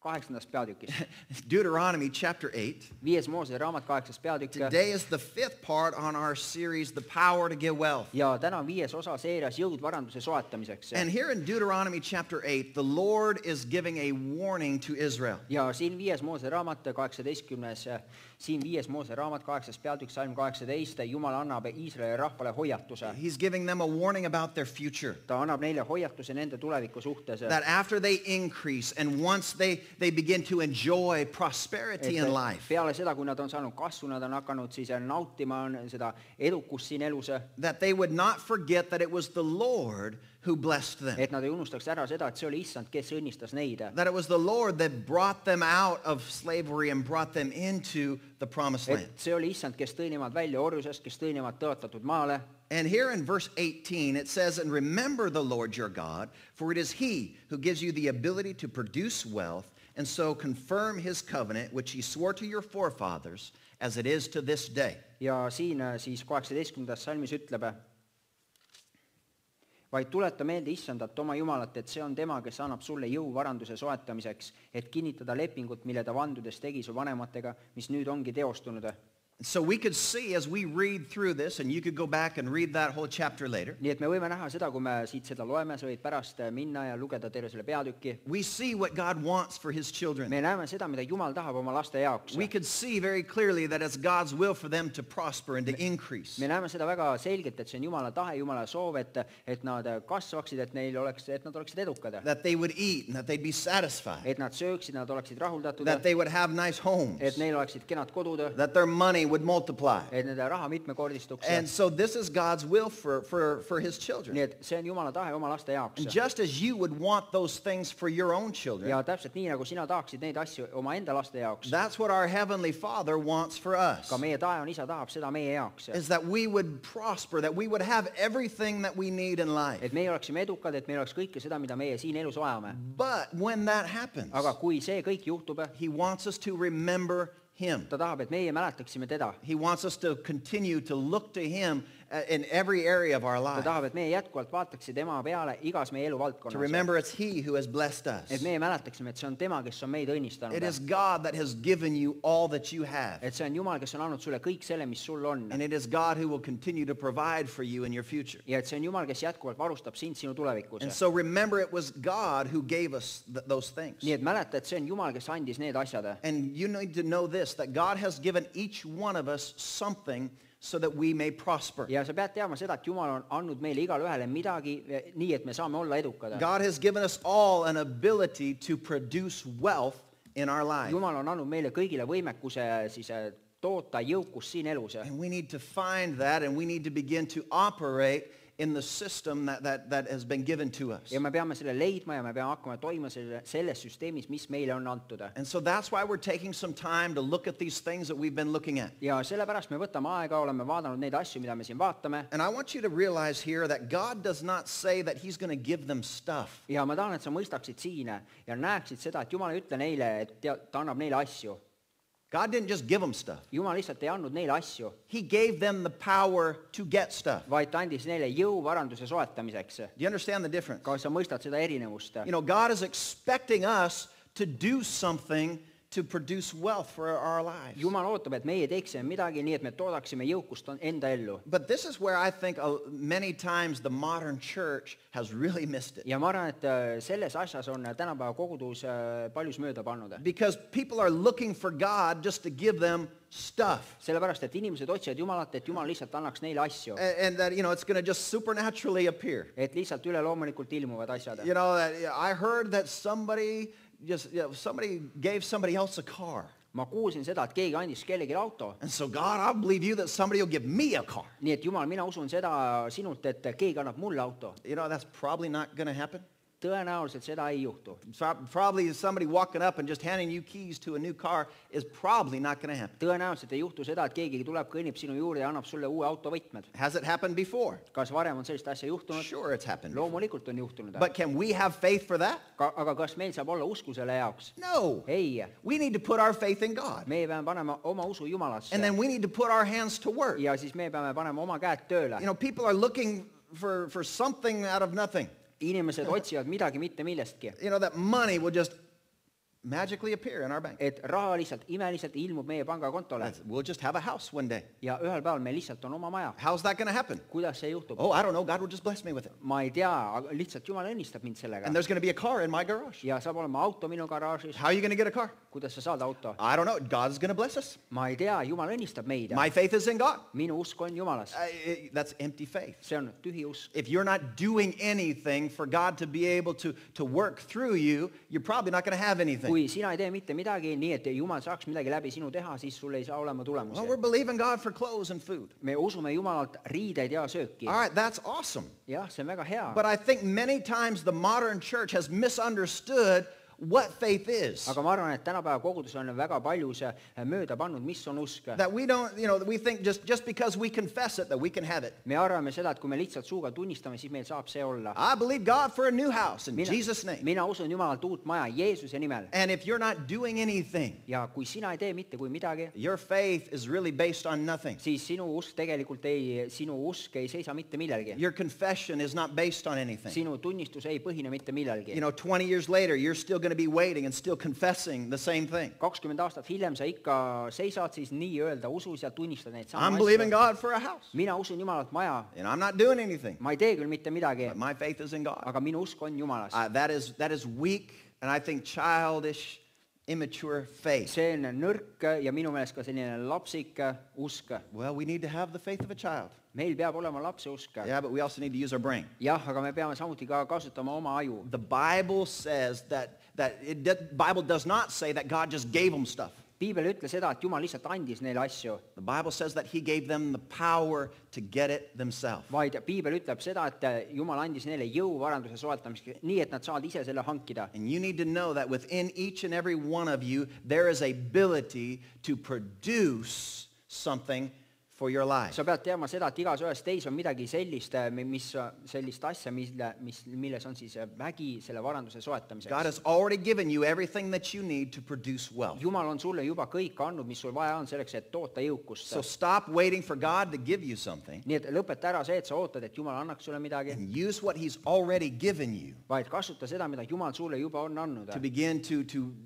8. peatükis. Deuteronomy chapter 8. 5. Moosese raamat 8. peatükk. Today is the 5th part on our series, The Power to Get Wealth. Ja täna on 5. osa seerias jõud varanduse soetamiseks. And here in Deuteronomy chapter 8, the Lord is giving a warning to Israel. Ja siin 5. Moosese raamat 18. Siin 5. Moosese raamat 8. peatükk salm 18. Jumal annab Iisraeli rahvale hoiatuse. He's giving them a warning about their future. Ta annab neile hoiatuse nende tuleviku suhtes. That after they increase and once they begin to enjoy prosperity in life, peale seda, kui nad on saanud kasvu, nad on hakanud siis nautima seda edukust siin elus. that they would not forget that it was the Lord who blessed them. Et nad ei unustaks ära seda, et see oli Issand, kes õnnistas neid. That it was the Lord that brought them out of slavery and brought them into the promised land. Et see oli Issand, kes tõi nemad välja orjusest, kes tõi nemad tõotatud maale. And here in verse 18 it says, "And remember the Lord your God, for it is he who gives you the ability to produce wealth, and so confirm his covenant which he swore to your forefathers, as it is to this day." Ja siin siis 18. salmis ütleb, vaid tuleta meelde Issandat oma Jumalat, et see on tema, kes annab sulle jõu varanduse soetamiseks, et kinnitada lepingut, mille ta vandudes tegi su vanematega, mis nüüd ongi teostunud. So we could see as we read through this, and you could go back and read that whole chapter later. Nii et me võime näha seda, kui me siit seda loeme, sa võid pärast minna ja lugeda terve selle peatüki. We see what God wants for his children. Me näeme seda, mida Jumal tahab oma laste jaoks. We could see very clearly that it's God's will for them to prosper and to increase. Me näeme seda väga selgelt, et see on Jumala tahe, Jumala soov, et nad kasvaksid, et nad oleksid edukad. That they would eat and that they'd be satisfied. Et nad sööksid, nad oleksid rahuldatud. That they would have nice homes. Et neil oleksid kenad kodud. That their money would multiply. Et nende raha mitmekordistuks. And so this is God's will for his children. Nii et see on Jumala tahe oma laste jaoks. And just as you would want those things for your own children. Ja täpselt nii, nagu sina tahaksid neid asju oma enda laste jaoks. That's what our heavenly Father wants for us. Ka meie taevane Isa tahab seda meie jaoks. Is that we would prosper, that we would have everything that we need in life. Et meie oleksime edukad, et meil oleks kõike seda, mida meie siin elus vajame. But when that happens, aga kui see kõik juhtub, he wants us to remember him. Ta tahab, et meie mäletaksime teda. He wants us to continue to look to him in every area of our life. Ta tahab, et meie jätkuvalt vaataksime tema peale igas meie eluvaldkonnas. To remember it's he who has blessed us. Et meie mäletaksime, et see on tema, kes on meid õnnistanud. It is God that has given you all that you have. Et see on Jumal, kes on andnud sulle kõik selle, mis sul on. And it is God who will continue to provide for you in your future. Ja et see on Jumal, kes jätkuvalt varustab sind sinu tulevikus. And so remember it was God who gave us those things. Nii et mäleta, et see on Jumal, kes andis need asjad. And you need to know this, that God has given each one of us something so that we may prosper. Ja sa pead teadma seda, et Jumal on andnud meile igale ühele midagi nii, et me saame olla edukad. God has given us all an ability to produce wealth in our life. Jumal on andnud meile kõigile võimekuse siis toota jõukust siin elus. And we need to find that and we need to begin to operate in the system that has been given to us. Ja me peame selle leidma ja me peame hakkama toima selles süsteemis, mis meile on antud. And so that's why we're taking some time to look at these things that we've been looking at. Ja sellepärast me võtame aega, oleme vaadanud neid asju, mida me siin vaatame. And I want you to realize here that God does not say that he's going to give them stuff. Ja ma tahan, et sa mõistaksid siin ja näeksid seda, et Jumal ei ütle neile, et ta annab neile asju. God didn't just give them stuff. Jumal lihtsalt ei andnud neile asju. He gave them the power to get stuff. Vaid ta andis neile jõu varanduse soetamiseks. Do you understand the difference? Kas sa mõistad seda erinevust? You know, God is expecting us to do something to produce wealth for our lives. Jumal ootab, et meie teeksime midagi nii, et me toodaksime jõukust enda ellu. But this is where I think many times the modern church has really missed it. Ja ma arvan, et selles asjas on tänapäeva kogudus paljus mööda pannud. Because people are looking for God just to give them stuff. Sellepärast, et inimesed otsivad Jumalat, et Jumal lihtsalt annaks neile asju. And that, you know, it's going to just supernaturally appear. Et lihtsalt üleloomulikult ilmuvad asjad. You know, I heard that somebody gave somebody else a car. Ma kuulsin seda, et keegi andis kellelegi auto. And so God, I believe you that somebody will give me a car. Nii et Jumal, mina usun seda sinult, et keegi annab mulle auto. You know, that's probably not going to happen. Tõenäoliselt seda ei juhtu. Probably somebody walking up and just handing you keys to a new car is probably not going to happen. Tõenäoliselt ei juhtu seda, et keegi tuleb, kõnnib sinu juurde ja annab sulle uue auto võtmed. Has it happened before? Kas varem on sellist asja juhtunud? Sure, it's happened. Loomulikult on juhtunud. But can we have faith for that? Aga kas meil saab olla usku selle jaoks? No. Ei. We need to put our faith in God. Meie peame panema oma usu Jumalasse. And then we need to put our hands to work. Ja siis me peame panema oma käed tööle. You know, people are looking for something out of nothing. Inimesed otsivad midagi mitte millestki. You know, that money will just magically appear in our bank. et raha lihtsalt imeliselt ilmub meie pangakontole We'll just have a house one day. ja ühel päeval meil lihtsalt on oma maja. How's that going to happen? Kuidas see juhtub? Oh, I don't know. God will just bless me with it. Ma ei tea, aga lihtsalt Jumal õnnistab mind sellega. And there's going to be a car in my garage. Ja saab olema auto minu garaažis. How are you going to get a car? Kuidas sa saad auto? I don't know. God's going to bless us. Ma ei tea, Jumal õnnistab meid. My faith is in God. Minu usk on Jumalas. That's empty faith. See on tühi usk. If you're not doing anything for God to be able to work through you, you're probably not going to have anything. Kui sina ei tee mitte midagi, nii et Jumal saaks midagi läbi sinu teha, siis sul ei saa olema tulemusi. Well, we're believing God for clothes and food. Me usume Jumalalt riideid ja sööki. All right, that's awesome. Jah, see on väga hea. But I think many times the modern church has misunderstood what faith is. Aga ma arvan, et tänapäeva kogudus on väga paljus mööda pannud, mis on usk. That we don't, we think just because we confess it that we can have it. Me arvame seda, et kui me lihtsalt suuga tunnistame, siis meil saab see olla. I believe God for a new house in Jesus' name. Mina usun Jumalalt uut maja Jeesuse nimel. And if you're not doing anything, Ja kui sina ei tee mitte kui midagi, your faith is really based on nothing. siis sinu usk ei seisa mitte millelgi. Your confession is not based on anything. Sinu tunnistus ei põhine mitte millelgi. 20 years later, you're still going to be waiting and still confessing the same thing. 20 aastat hiljem sa ikka seisad siis nii-öelda usus ja tunnistad neid I'm samu believing asju. God for a house. Mina usun Jumalalt maja. And I'm not doing anything. Ma ei tee küll mitte midagi, But my faith is in God. aga minu usk on Jumalas. That is weak and I think childish, immature faith. See on nõrk ja minu meelest ka selline lapsik usk. Well, we need to have the faith of a child. Meil peab olema lapse usk. Yeah, but we also need to use our brain. Jah, aga me peame samuti ka kasutama oma aju. The Bible says Bible does not say that God just gave them stuff. Piibel ei ütle seda, et Jumal lihtsalt andis neile asju, The Bible says that he gave them the power to get it themselves. vaid Piibel ütleb seda, et Jumal andis neile jõu varanduse soetamiseks, nii et nad saavad ise selle hankida. And you need to know that within each and every one of you, there is a ability to produce something for your life. Sa pead teadma seda, et igas ühes teis on midagi sellist, sellist asja, milles on siis vägi selle varanduse God soetamiseks. has already given you everything that you need to produce wealth. Jumal on sulle juba kõik andnud, mis sul vaja on selleks, et toota jõukust. So stop waiting for God to give you something Nii et lõpeta ära see, et sa ootad, et Jumal annaks sulle midagi, and use what he's already given you vaid kasuta seda, mida Jumal sulle juba on andnud. to begin to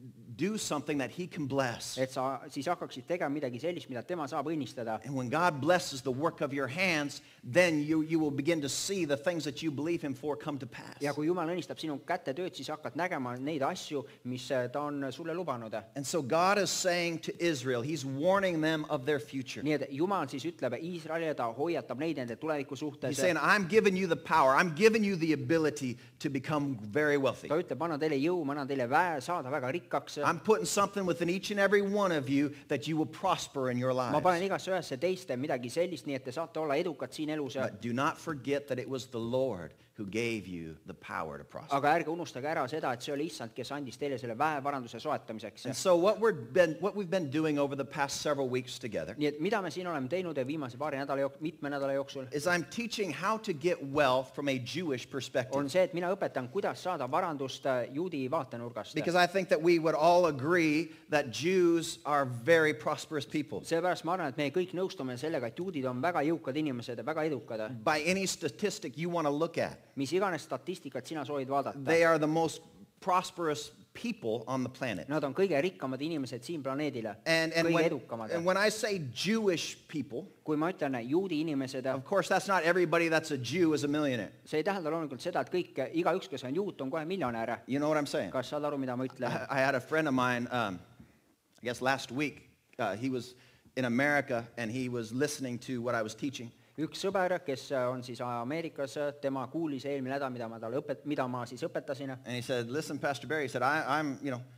do something that he can bless. Et sa siis hakkaksid tegema midagi sellist, mida tema saab õnnistada. And when God blesses the work of your hands, then you will begin to see the things that you believe him for come to pass. Ja kui Jumal õnnistab sinu käte tööd, siis hakkad nägema neid asju, mis ta on sulle lubanud. And so God is saying to Israel, he's warning them of their future. Nii et Jumal siis ütleb Iisraelile, ta hoiatab neid nende tuleviku suhtes. He's saying, I'm giving you the power. I'm giving you the ability to become very wealthy. Ta ütleb, ma annan teile jõu, ma annan teile väe, saada väga rikkaks. I'm putting something within each and every one of you that you will prosper in your Ma lives. panen igasse ühesse teiste midagi sellist, nii et te saate olla edukad siin elus. But do not forget that it was the Lord who gave you the power to prosper. Aga ärge unustage ära seda, et see oli Issand, kes andis teile selle väevaranduse soetamiseks. And so what we've been doing over the past several weeks together Nii et mida me siin oleme teinud viimase mitme nädala jooksul, is I'm teaching how to get wealth from a Jewish perspective. on see, et mina õpetan, kuidas saada varandust juudi vaatenurgast. Because I think that we would all agree that Jews are very prosperous people. Seepärast ma arvan, et me kõik nõustume sellega, et juudid on väga jõukad inimesed ja väga edukad. By any statistic you want to look at, Mis iganes statistikat sina soovid vaadata. they are the most prosperous people on the planet. Nad on kõige rikkamad inimesed siin planeedile. And Kõige edukamad. when I say Jewish people, Kui ma ütlen juudi inimesed, of course that's not everybody that's a Jew is a millionaire. see ei tähenda loomulikult seda, et igaüks, kes on juut, on kohe miljonär. You know what I'm saying? Kas saad aru, mida ma ütlen? I had a friend of mine, I guess last week, he was in America and he was listening to what I was teaching. Üks sõber, kes on siis Ameerikas, tema kuulis eelmine nädal, mida ma siis õpetasin. And he said, listen, Pastor Barry, he said, I'm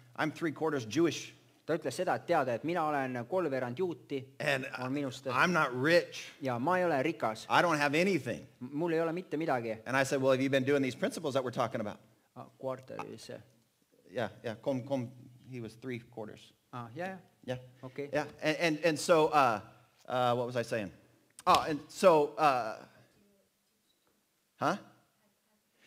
3/4 Jewish. Ta ütles seda, et teada, et mina olen 3/4 juuti, And on minust. I'm not rich. Ja ma ei ole rikas. I don't have anything. Mul ei ole mitte midagi. And I said, well, have you been doing these principles that we're talking about? Kvartalis. Yeah. He was 3/4. Jah. Yeah. Okay. Yeah. And so, what was I saying? Oh, and so,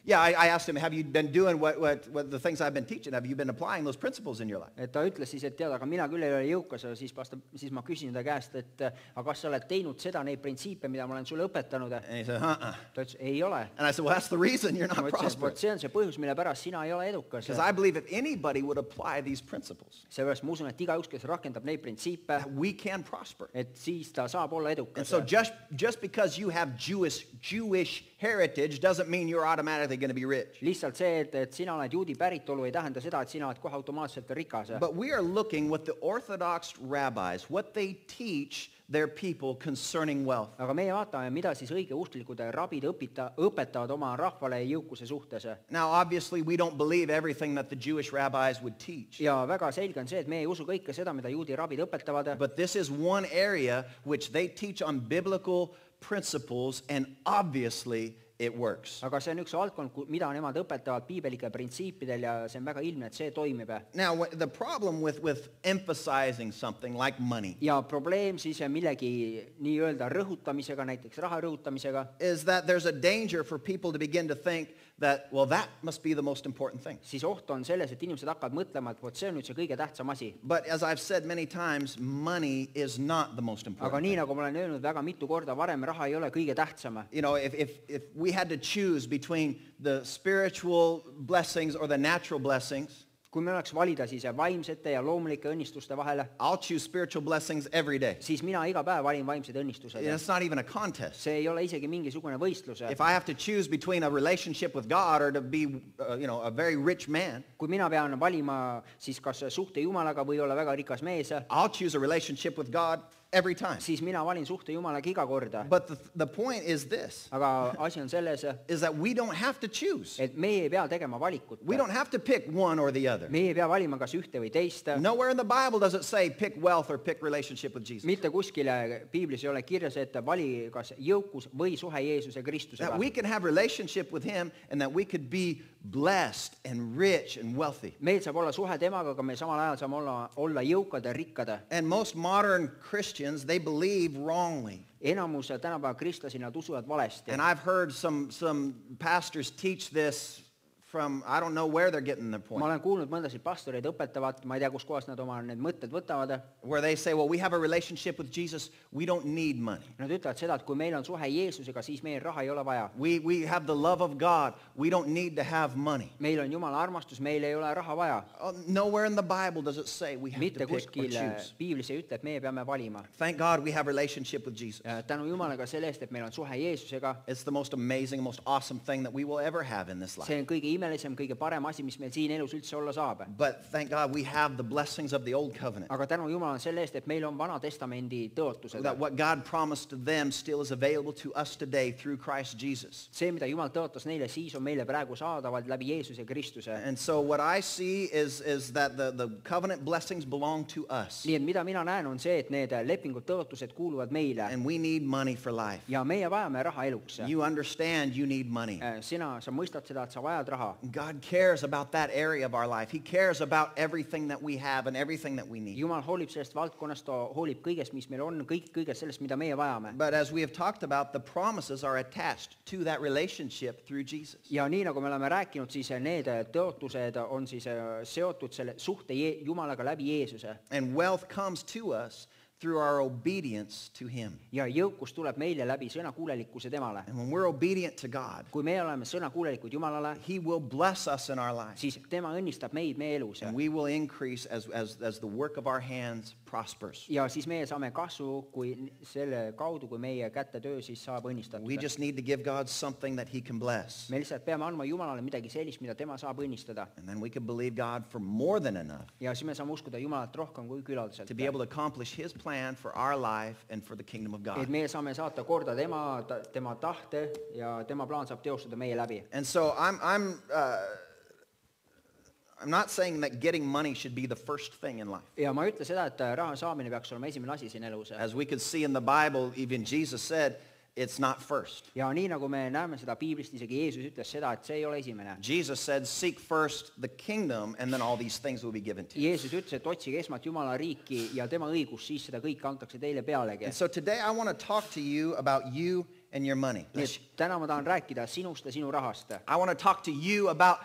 Yeah, I asked him, have you been doing what the things I've been teaching? Have you been applying those principles in your life? et ta ütles siis, et tead, aga mina küll ei ole jõukas, ja siis ma küsin ta käest, et aga kas sa oled teinud seda, neid printsiipe, mida ma olen sulle õpetanud? And he said, uh-uh. Ta ütles, ei ole. And I said, well, that's the reason you're Ma not ütlesin, et vot prosperous. see on see põhjus, mille pärast sina ei ole edukas. Because I believe if anybody would apply these principles, Seepärast ma usun, et igaüks, kes rakendab neid printsiipe, we can prosper. et siis ta saab olla And edukas. so just because you have Jewish heritage doesn't mean you're automatically going to be rich. Lihtsalt see, et sina oled juudi päritolu, ei tähenda seda, et sina oled kohe automaatselt rikas. But we are looking what the Orthodox rabbis, what they teach their people concerning wealth. Aga meie vaatame, mida siis õigeusklikud rabid õpetavad oma rahvale jõukuse suhtes. Now, obviously, we don't believe everything that the Jewish rabbis would teach. Ja väga selge on see, et me ei usu kõike seda, mida juudi rabid õpetavad. But this is one area which they teach on biblical principles, and obviously it works. Aga see on üks valdkond, mida nemad õpetavad piibelike printsiipidel, ja see on väga ilmne, et see toimib. Now, the problem with emphasizing something like money Ja probleem siis millegi nii-öelda rõhutamisega, näiteks raha rõhutamisega, is that there's a danger for people to begin to think that, well, that must be the most important thing. siis oht on selles, et inimesed hakkavad mõtlema, et vot see on nüüd see kõige tähtsam asi. But as I've said many times, money is not the most Aga important nii thing. nagu ma olen öelnud väga mitu korda varem, raha ei ole kõige tähtsam. You know, if we had to choose between the spiritual blessings or the natural blessings, Kui me oleks valida siis vaimsete ja loomulike õnnistuste vahele, I'll choose spiritual blessings every day. siis mina iga päev valin vaimsed õnnistused. And it's not even a contest. See ei ole isegi mingisugune võistlus. If I have to choose between a relationship with God or to be, a very rich man, Kui mina pean valima siis kas suhte Jumalaga või olla väga rikas mees, I'll choose a relationship with God every time. siis mina valin suhte Jumalaga iga korda. But the point is this, Aga asi on selles, is that we don't have to choose. et meie ei pea tegema valikut. We don't have to pick one or the other. Meie ei pea valima kas ühte või teist. Nowhere in the Bible does it say pick wealth or pick relationship with Jesus. Mitte kuskile piiblis ei ole kirjas, et vali kas jõukus või suhe Jeesuse Kristusega. That we can have relationship with him and that we could be blessed and rich and wealthy. Meil saab olla suhe temaga, aga me samal ajal saame olla jõukad ja rikkad. And most modern Christians, they believe wrongly. Enamus tänapäeva kristlasi nad usuvad valesti. And I've heard some pastors teach this from, I don't know where they're getting the Ma point, olen kuulnud mõndasid pastoreid õpetavat, ma ei tea, kuskohast nad oma need mõtted võtavad. where they say, well, we have a relationship with Jesus, we don't need money. Nad ütlevad seda, et kui meil on suhe Jeesusega, siis meil raha ei ole vaja. We have the love of God, we don't need to have money. Meil on Jumala armastus, meil ei ole raha vaja. Nowhere in the Bible does it say we have Mitte to pick or kuskil choose. piiblis ei ütle, et meie peame valima. Thank God we have a relationship with Jesus. Tänu Jumalaga selle eest, et meil on suhe Jeesusega. It's the most amazing, most awesome thing that we will ever have in this life. See on kõige imelisem, kõige parem asi, mis meil siin elus üldse olla saab. But thank God we have the blessings of the old covenant. Aga tänu Jumalale selle eest, et meil on Vana Testamendi tõotused. That what God promised to them still is available to us today through Christ Jesus. See, mida Jumal tõotas neile, siis on meile praegu saadavad läbi Jeesuse Kristuse. And so what I see is that the covenant blessings belong to us. Nii et mida mina näen on see, et need lepingud tõotused kuuluvad meile. And we need money for life. Ja meie vajame raha eluks. You understand you need money. Sa mõistad seda, et sa vajad raha. God cares about that area of our life. He cares about everything that we have and everything that we need. Jumal hoolib sellest valdkonnast, ta hoolib kõigest, mis meil on, kõigest sellest, mida meie vajame. But as we have talked about, the promises are attached to that relationship through Jesus. Ja nii nagu me oleme rääkinud, siis need tõotused on siis seotud selle suhte Jumalaga läbi Jeesuse. And wealth comes to us through our obedience to him. Ja jõukus tuleb meile läbi sõnakuulelikkuse temale. And when we're obedient to God, Kui me oleme sõnakuulelikud Jumalale, he will bless us in our lives. siis tema õnnistab meid meie elus. And we will increase as the work of our hands prospers. Ja siis meie saame kasvu, kui selle kaudu, kui meie kätte töö siis saab õnnistatud. We just need to give God something that he can bless. Me lihtsalt peame andma Jumalale midagi sellist, mida tema saab õnnistada. And then we can believe God for more than enough Ja siis me saame uskuda Jumalat rohkem kui küllaldaselt. to be able to accomplish his plan for our life and for the kingdom of Et God. meie saame saata korda tema tahte ja tema plaan saab teostada meie läbi. And so I'm not saying that getting money should be the first thing in life. Ja ma ei ütle seda, et raha saamine peaks olema esimene asi siin elus. As we could see in the Bible, even Jesus said, it's not first. Ja nii nagu me näeme seda piiblist, isegi Jeesus ütles seda, et see ei ole esimene. Jesus said, seek first the kingdom and then all these things will be given to you. Jeesus ütles, et otsige esmalt Jumala riiki ja tema õigus, siis seda kõike antakse teile pealegi. And so today I want to talk to you about you and your money. nii et täna ma tahan rääkida sinust ja sinu rahast. I want to talk to you about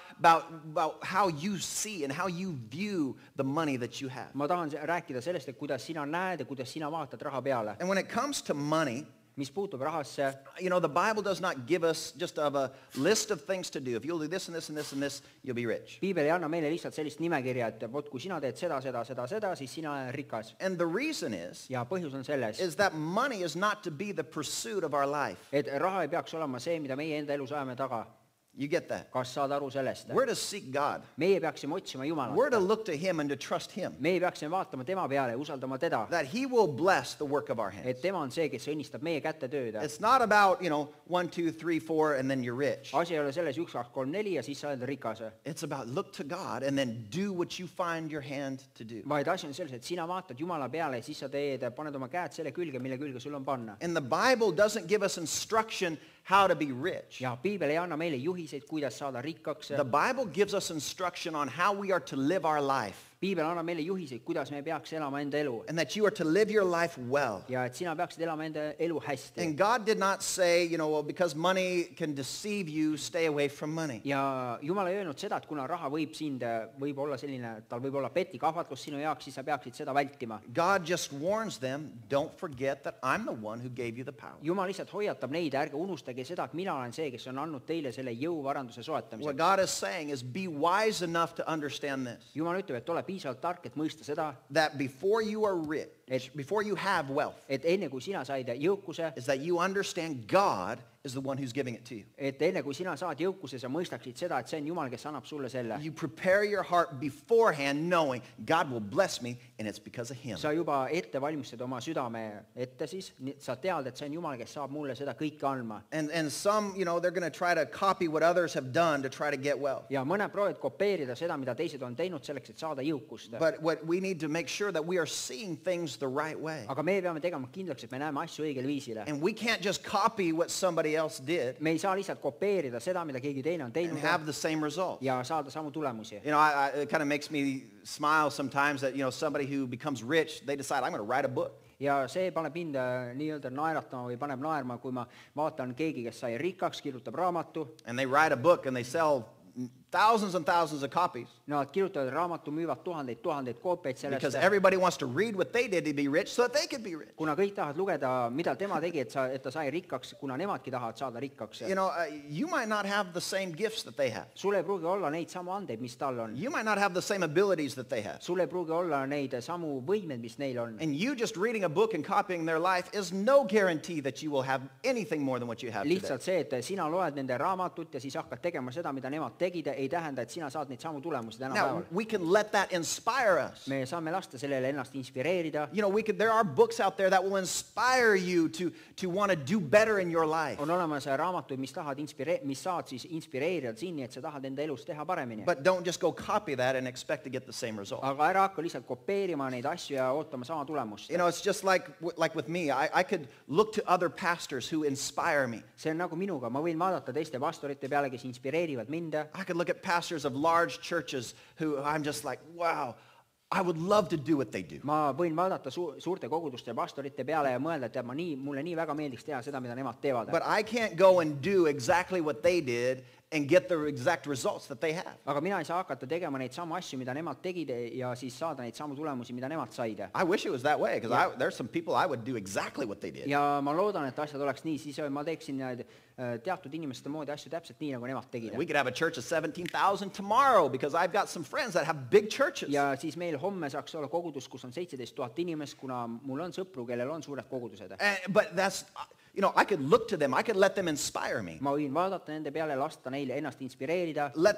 how you see and how you view the money that you have. ma tahan rääkida sellest, et kuidas sina näed ja kuidas sina vaatad raha peale. And when it comes to money, mis puutub rahasse, you know, the Bible does not give us just of a list of things to do. If you'll do this and this and this and this, you'll be rich. piibel ei anna meile lihtsalt sellist nimekirja, et vot kui sina teed seda, siis sina oled rikas. And the reason ja põhjus on selles, is that money is not to be the pursuit of our life. et raha ei peaks olema see, mida meie enda elus ajame taga. You get that? kas saad aru sellest? We're to seek God. meie peaksime otsima We're to Jumalat. look to Him and to trust Him. meie peaksime vaatama tema peale ja usaldama teda, That He will bless the work of our hands. et tema on see, kes õnnistab meie kätte tööd. It's not about, 1, 2, 3, 4, and then you're rich. asi ei ole selles 1, 2, 3, 4 ja siis sa oled rikas. It's about look to God and then do what you find your hand to do. vaid asi on selles, et sina vaatad Jumala peale ja siis sa paned oma käed selle külge, mille külge sul on panna. And the Bible doesn't give us instruction how to be rich. ja piibel ei anna meile juhiseid, kuidas saada rikkaks. The Bible gives us instruction on how we are to live our life. piibel annab meile juhiseid, kuidas me peaks elama enda elu. And that you are to live your life well. ja et sina peaksid elama enda elu hästi. And God did not say, well, because money can deceive you, stay away from money. ja Jumal ei öelnud seda, et kuna raha võib olla selline, tal võib olla petlik ahvatlus sinu jaoks, siis sa peaksid seda vältima. God just warns them, don't forget that I'm the one who gave you the power. Jumal lihtsalt hoiatab neid, ärge unustage seda, et mina olen see, kes on andnud teile selle jõuvaranduse What soetamiseks. God is saying is be wise enough to understand this. Jumal ütleb, et ole piisavalt tark, et mõista seda, That before you are rich, before you have wealth, et enne kui sina said jõukuse, is that you understand God is the one who's giving it to you. et enne kui sina saad jõukuse, sa mõistaksid seda, et see on Jumal, kes annab sulle selle. You prepare your heart beforehand knowing God will bless me and it's because of Him. sa juba ette valmistad oma südame ette siis, sa tead, et see on Jumal, kes saab mulle seda kõike andma. And some, they're going to try to copy what others have done to try to get wealth. ja mõned proovivad kopeerida seda, mida teised on teinud selleks, et saada jõukust. But what we need to make sure that we are seeing things the right way. aga me peame tegema kindlaks, et me näeme asju õigel viisile. And we can't just copy what somebody else did me ei saa lihtsalt kopeerida seda, mida keegi teine on and teinud have the same results. ja saada samu tulemusi. It kind of makes me smile sometimes that, somebody who becomes rich, they decide, I'm going to write a book. ja see paneb mind nii-öelda naeratama või paneb naerma, kui ma vaatan keegi, kes sai rikkaks, kirjutab raamatu. And they write a book and they sell thousands and thousands of copies. Nad kirjutavad raamatu, müüvad tuhandeid koopiaid Because sellest. everybody wants to read what they did to be rich so that they could be rich. kuna kõik tahavad lugeda, mida tema tegi, et ta sai rikkaks, kuna nemadki tahavad saada rikkaks. You might not have the same gifts that they have. sul ei pruugi olla neid samu andeid, mis tal on. You might not have the same abilities that they have. sul ei pruugi olla neid samu võimeid, mis neil on. And you just reading a book and copying their life is no guarantee that you will have anything more than what you have today. lihtsalt see, et sina loed nende raamatut ja siis hakkad tegema seda, mida nemad tegid, ei tähenda, et sina saad neid samu tulemusi Now, tänapäeval. we can let that inspire us. me saame lasta sellele ennast inspireerida. There are books out there that will inspire you to want to do better in your life. on olemas raamatuid, mis saad siis inspireerida sind, nii et sa tahad enda elus teha paremini. But don't just go copy that and expect to get the same result. aga ära hakka lihtsalt kopeerima neid asju ja ootama sama tulemust. It's just like with me. I could look to other pastors who inspire me. see on nagu minuga, ma võin vaadata teiste pastorite peale, kes inspireerivad mind. I could look at pastors of large churches who I'm just like, wow, I would love to do what they do. ma võin vaadata suurte koguduste pastorite peale ja mõelda, et mulle nii väga meeldiks teha seda, mida nemad teevad. But I can't go and do exactly what they did and get the exact results that they have. aga mina ei saa hakata tegema neid samu asju, mida nemad tegid ja siis saada neid samu tulemusi, mida nemad said. I wish it was that way because there's some people I would do exactly what they did. ja ma loodan, et asjad oleks nii, siis ma teeksin teatud inimeste moodi asju täpselt nii, nagu nemad tegid. We could have a church of 17,000 tomorrow because I've got some friends that have big churches. ja siis meil homme saaks olla kogudus, kus on 17 000 inimest, kuna mul on sõpru, kellel on suured kogudused. But that's, I could look to them. I could let them inspire me. ma võin vaadata nende peale, lasta neile ennast inspireerida. Let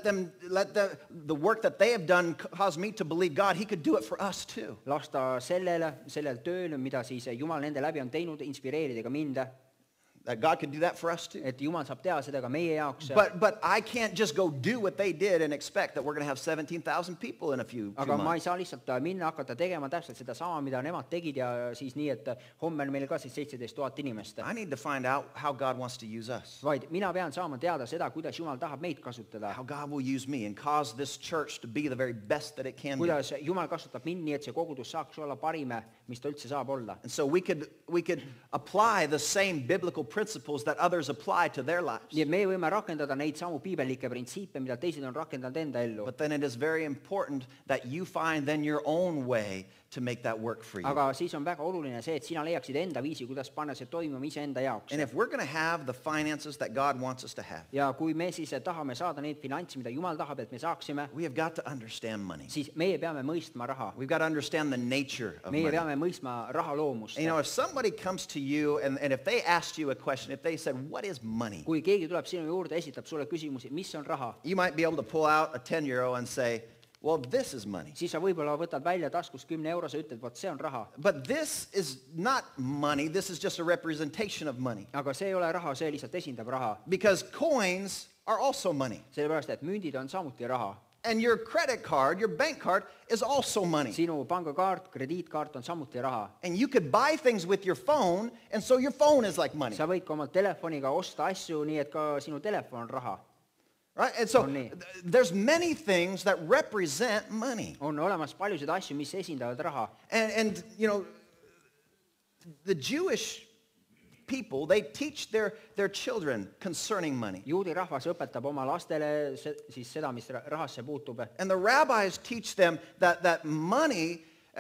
the work that they have done cause me to believe God, He could do it for us too. lasta sellel tööl, mida siis Jumal nende läbi on teinud, inspireerida ka mind. That God could do that for us too. et Jumal saab teha seda ka meie jaoks. But I can't just go do what they did and expect that we're going to have 17,000 people in a few aga ma ei months. saa lihtsalt minna hakata tegema täpselt seda sama, mida nemad tegid ja siis nii, et homme on meil ka siis 17 000 inimest. I need to find out how God wants to use us. vaid mina pean saama teada seda, kuidas Jumal tahab meid kasutada. How God will use me and cause this church to be the very best that it can be. kuidas Jumal kasutab mind nii, et see kogudus saaks olla parim, mis ta üldse saab olla. And so we could apply the same biblical principles that others apply to their lives. nii et meie võime rakendada neid samu piibellikke printsiipe, mida teised on rakendanud enda ellu. But then it is very important that you find then your own way to make that work for you. aga siis on väga oluline see, et sina leiaksid enda viisi, kuidas panna see toimuma iseenda jaoks. And if we're going to have the finances that God wants us to have, ja kui me siis tahame saada neid finantse, mida Jumal tahab, et me saaksime, we have got to understand money. siis meie peame mõistma raha. We've got to understand the nature of meie money. peame mõistma raha loomust. And, you know, if somebody comes to you and if they asked you a question, if they said, what is money? kui keegi tuleb sinu juurde, esitab sulle küsimusi, mis on raha, You might be able to pull out a 10-euro and say, well, this is money. siis sa võib-olla võtad välja taskust 10 euro, sa ütled, vot see on raha. But this is not money. This is just a representation of money. aga see ei ole raha, see lihtsalt esindab raha. Because coins are also money. sellepärast, et mündid on samuti raha. And your credit card, your bank card, is also money. sinu pangakaart, krediitkaart on samuti raha. And you could buy things with your phone, and so your phone is like money. sa võid ka oma telefoniga osta asju, nii et ka sinu telefon on raha. Right? And so On nii. there's many things that represent money. on olemas paljusid asju, mis esindavad raha. And you know, the Jewish people, they teach their children concerning money. juudi rahvas õpetab oma lastele siis seda, mis rahasse puutub. And the rabbis teach them that money,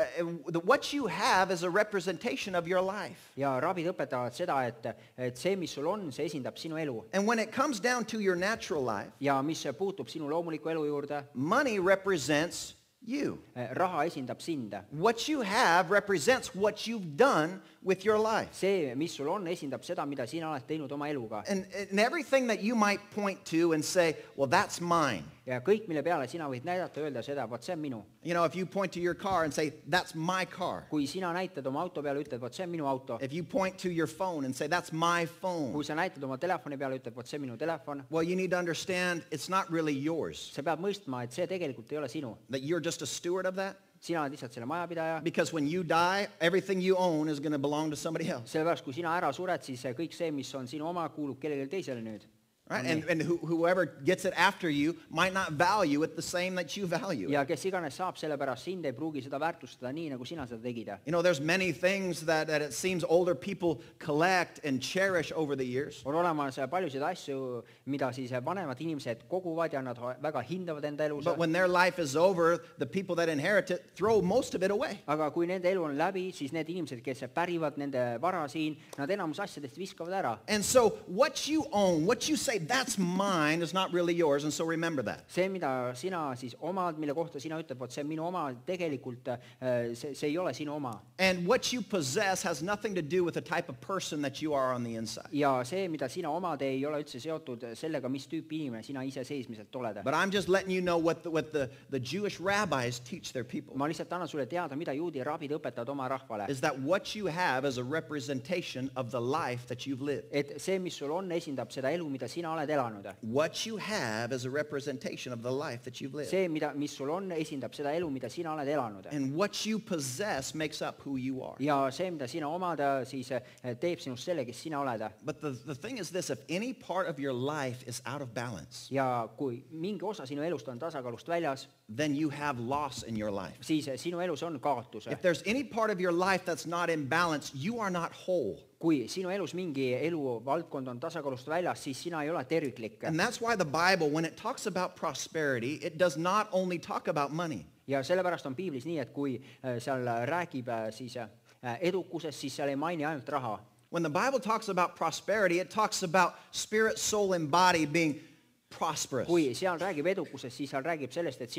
what you have is a representation of your life. ja rabid õpetavad seda, et see, mis sul on, see esindab sinu elu. And when it comes down to your natural life, ja mis puutub sinu loomuliku elu juurde, money represents you. raha esindab sind. What you have represents what you've done with your life. see, mis sul on, esindab seda, mida sina oled teinud oma eluga. And everything that you might point to and say, well, that's mine. ja kõik, mille peale sina võid näidata, öelda seda, vot see on minu. You know, if you point to your car and say, that's my car. kui sina näitad oma auto peale, ütled, vot see on minu auto. If you point to your phone and say, that's my phone. kui sa näitad oma telefoni peale, ütled, vot see on minu telefon. Well, you need to understand it's not really yours. sa pead mõistma, et see tegelikult ei ole sinu. That you're just a steward of that. sina oled lihtsalt selle majapidaja. Because when you die, everything you own is going to belong to somebody else. sellepärast, kui sina ära sured, siis kõik see, mis on sinu oma, kuulub kellelegi teisele nüüd. Right? And whoever gets it after you might not value it the same that you value it. ja kes iganes saab selle pärast sind, ei pruugi seda väärtustada nii, nagu sina seda tegid. You know, there's many things that it seems older people collect and cherish over the years. on olemas paljusid asju, mida siis vanemad inimesed koguvad ja nad väga hindavad enda elus. But when their life is over, the people that inherit it throw most of it away. aga kui nende elu on läbi, siis need inimesed, kes pärivad nende vara siin, nad enamus asjadest viskavad ära. And so what you own, what you say, that's mine, is not really yours, and so remember that. see, mida sina siis omad, mille kohta sina ütled, vot see on minu oma, tegelikult see ei ole sinu oma. And what you possess has nothing to do with the type of person that you are on the inside. ja see, mida sina omad, ei ole üldse seotud sellega, mis tüüpi inimene sina ise seesmiselt oled. But I'm just letting you know what the Jewish rabbis teach their people. ma lihtsalt annan sulle teada, mida juudi rabid õpetavad oma rahvale. Is that what you have is a representation of the life that you've lived. et see, mis sul on, esindab seda elu, mida sina oled elanud. What you have is a representation of the life that you've lived. see, mis sul on, esindab seda elu, mida sina oled elanud. And what you possess makes up who you are. ja see, mida sina omad, siis teeb sinust selle, kes sina oled. But the thing is this, if any part of your life is out of balance, ja kui mingi osa sinu elust on tasakaalust väljas, then you have loss in your life. siis sinu elus on kaotus. If there's any part of your life that's not in balance, you are not whole. kui sinu elus mingi eluvaldkond on tasakaalust väljas, siis sina ei ole terviklik. And that's why the Bible, when it talks about prosperity, it does not only talk about money. ja sellepärast on piiblis nii, et kui seal räägib siis edukusest, siis seal ei maini ainult raha. When the Bible talks about prosperity, it talks about spirit, soul, and body being prosperous. kui seal räägib edukusest, siis seal räägib sellest, et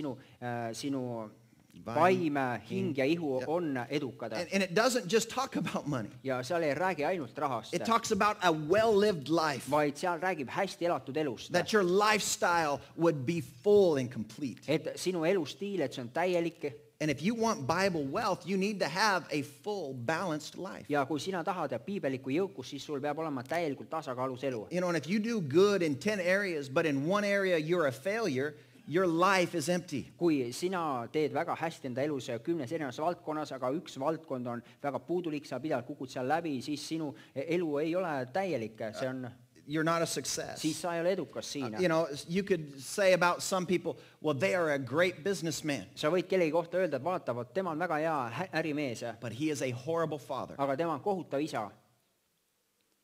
sinu vaim, hing ja ihu on edukad. And it doesn't just talk about money. ja seal ei räägi ainult rahast, It talks about a well-lived life. vaid seal räägib hästi elatud elust. That your lifestyle would be full and complete. et sinu elustiil, et see on täielik. And if you want Bible wealth, you need to have a full, balanced life. ja kui sina tahad piibelikku jõukust, siis sul peab olema täielikult tasakaalus elu. You know, and if you do good in 10 areas, but in one area you're a failure, your life is empty. kui sina teed väga hästi enda elus 10 erinevas valdkonnas, aga üks valdkond on väga puudulik, sa pidevalt kukud seal läbi, siis sinu elu ei ole täielik, see on, You're not a success. siis sa ei ole edukas siin. You know, you could say about some people, well, they are a great businessman, sa võid kellegi kohta öelda, et vaata, vot tema on väga hea ärimees, but he is a horrible father. aga tema on kohutav isa.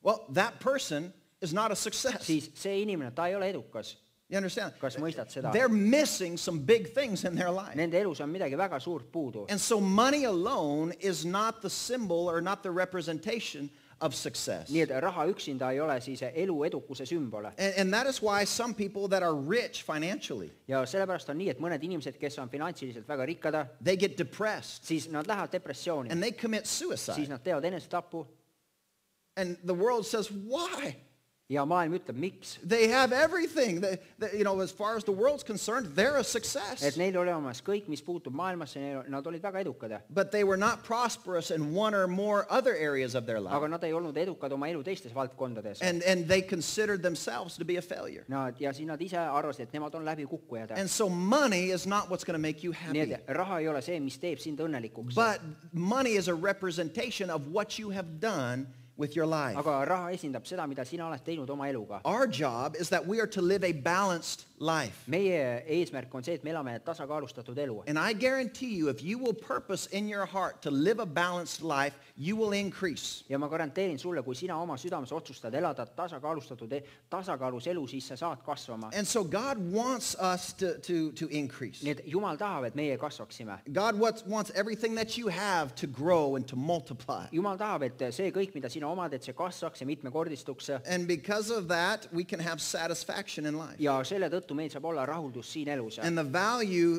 well, that person is not a success. siis see inimene, ta ei ole edukas. You understand? Kas mõistad seda? They're missing some big things in their life. Nende elus on midagi väga suurt puudu. And so money alone is not the symbol or not the representation of success. Nii et raha üksinda ei ole siis elu edukuse sümbol. And that is why some people that are rich financially, Ja sellepärast on nii, et mõned inimesed, kes on finantsiliselt väga rikkad, they get depressed siis nad lähevad depressiooni, and they commit siis suicide. nad teevad enesetapu And the world says, why? ja maailm ütleb, miks. They have everything. You know, as far as the world's concerned, they're a Et success. neil oli olemas kõik, mis puutub maailmasse, nad olid väga edukad. But they were not prosperous in one or more other areas of their life. Aga nad ei olnud edukad oma elu teistes valdkondades. And they considered themselves to be a failure. Ja siis nad ise arvasid, et nemad on läbikukkujad. And so money is not what's going to make you Nii happy. et raha ei ole see, mis teeb sind õnnelikuks. But money is a representation of what you have done with your life. Aga raha esindab seda, mida sina oled teinud oma eluga. Our job is that we are to live a balanced life. Meie eesmärk on see, et me elame tasakaalustatud elu. And I guarantee you, if you will purpose in your heart to live a balanced life, you will increase. Ja ma garanteerin sulle, kui sina oma südames otsustad elada tasakaalus elu, siis sa saad kasvama. And so God wants us to increase. Nii et Jumal tahab, et meie kasvaksime. God wants everything that you have to grow and to multiply. Jumal tahab, et see kõik, mida sina omad, et see kasvaks ja mitmekordistuks. And because of that, we can have satisfaction in life. Ja selle tõttu meil saab olla rahuldus siin elus. And the value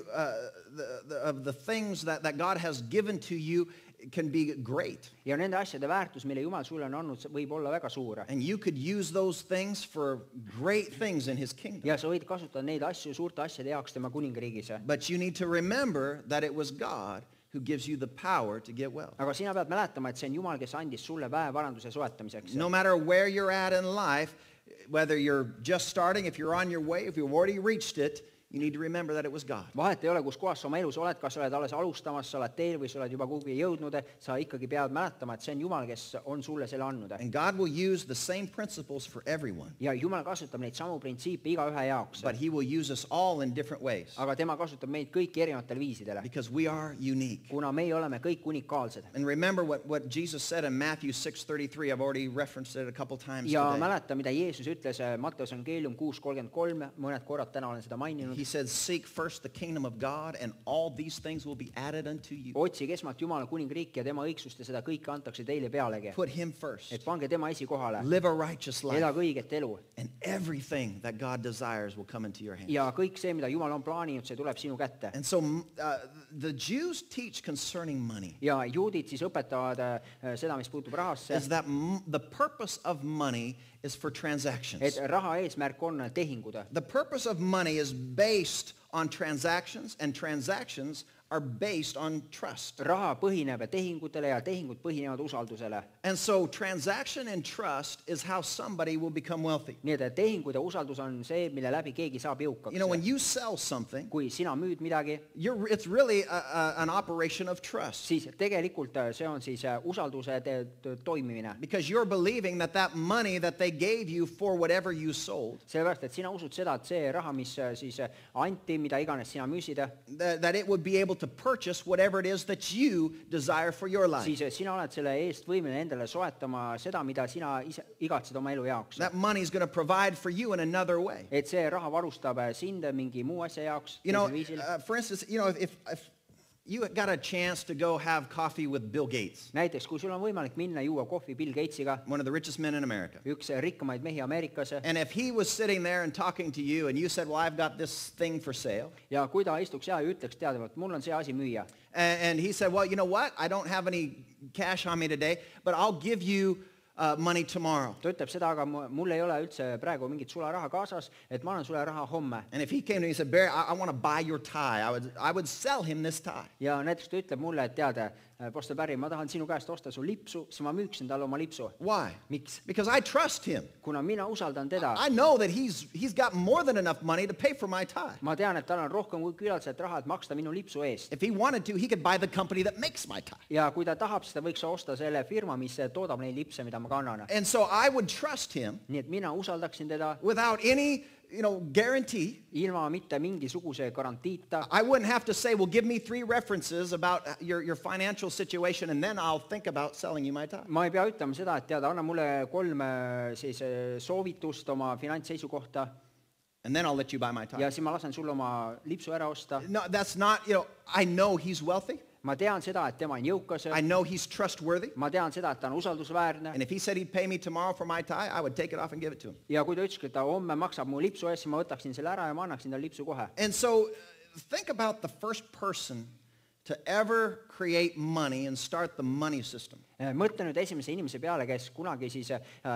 of the things that God has given to you can be great. Ja nende asjade väärtus, mille Jumal sulle on andnud, võib olla väga suur. And you could use those things for great things in his kingdom. Ja sa võid kasutada neid asju suurte asjade jaoks tema kuningriigis. But you need to remember that it was God who gives you the power to get wealth. Aga sina pead mäletama, et see on Jumal, kes andis sulle väevaranduse soetamiseks. No matter where you're at in life, whether you're just starting, if you're on your way, if you've already reached it, you need to remember that it was God. Vahet ei ole, kus kohas sa oma elus oled, kas sa oled alles alustamas, sa oled teel või sa oled juba kuhugi jõudnud, sa ikkagi pead mäletama, et see on Jumal, kes on sulle selle andnud. And God will use the same principles for everyone. Ja Jumal kasutab neid samu printsiipe igaühe jaoks. But he will use us all in different ways. Aga tema kasutab meid kõiki erinevatel viisidele. Because we are unique. Kuna meie oleme kõik unikaalsed. And remember what Jesus said in Matthew 6:33. I've already referenced it a couple times Ja today. mäleta, mida Jeesus ütles Matteuse evangeelium 6:33, mõned korrad täna olen seda maininud. He said, seek first the kingdom of God and all these things will be added unto you. Otsige esmalt Jumala kuningriiki ja tema õigsust ja seda kõike antakse teile pealegi. Put him first. Et pange tema esikohale. Live a righteous life. Elage õiget elu. And everything that God desires will come into your hands. Ja kõik see, mida Jumal on plaaninud, see tuleb sinu kätte. And so the Jews teach concerning money Ja juudid siis õpetavad seda, mis puutub rahasse, is that the purpose of money is for et transactions. raha eesmärk on tehingud. The purpose of money is based on transactions, and transactions are based on trust. Raha põhineb tehingutele ja tehingud põhinevad usaldusele. And so transaction and trust is how somebody will become wealthy. Nii et tehingud ja usaldus on see, mille läbi keegi saab jõukaks. You know, when you sell something, Kui sina müüd midagi, it's really an operation of trust. siis tegelikult see on siis usalduse toimimine. Because you're believing that that money that they gave you for whatever you sold, Sellepärast, et sina usud seda, et see raha, mis siis anti, mida iganes sina müüsid, that it would be able to purchase whatever it is that you desire for your life. siis sina oled selle eest võimeline endale soetama seda, mida sina ise igatsed oma elu jaoks. That money is going to provide for you in another way. Et see raha varustab sind mingi muu asja jaoks. You know, teisel viisil. for instance, you know, if you got a chance to go have coffee with Bill Gates, Näiteks, kui sul on võimalik minna juua kohvi Bill Gatesiga, one of the richest men in America, üks rikkamaid mehi Ameerikas, and if he was sitting there and talking to you and you said, well, I've got this thing for sale, ja kui ta istuks ja ütleks teadavalt, mul on see asi müüa. and he said, well, you know what, I don't have any cash on me today, but I'll give you money tomorrow. Ta ütleb seda, aga mul ei ole üldse praegu mingit sularaha kaasas, et ma annan sulle raha homme. And if he came to me and said, Barry, I want to buy your tie, I would sell him this tie. Ja näiteks ta ütleb mulle, et tead, Pastor Barry, ma tahan sinu käest osta su lipsu, siis ma müüksin talle oma lipsu. Why? Miks? Because I trust him. Kuna mina usaldan teda. I know that he's got more than enough money to pay for my tie. Ma tean, et tal on rohkem kui küllalt raha, et maksta minu lipsu eest. If he wanted to, he could buy the company that makes my tie. Ja kui ta tahab, siis ta võiks osta selle firma, mis toodab neid lipse, mida ma kannan. And so I would trust him Nii et mina usaldaksin teda without any guarantee. ilma mitte mingisuguse garantiita. I wouldn't have to say, well, give me 3 references about your financial situation, and then I'll think about selling you my time. ma ei pea ütlema seda, et tead, anna mulle 3 siis soovitust oma finantsseisukohta And then I'll let you buy my time. ja siis ma lasen sulle oma lipsu ära osta. No, that's not, I know he's wealthy. ma tean seda, et tema on jõukas. I know he's trustworthy. ma tean seda, et ta on usaldusväärne. And if he said he'd pay me tomorrow for my tie, I would take it off and give it to him. ja kui ta ütles, et ta homme maksab mu lipsu eest, siis ma võtaksin selle ära ja ma annaksin talle lipsu kohe. And so think about the first person to ever create money and start the money system. mõtle nüüd esimese inimese peale, kes kunagi siis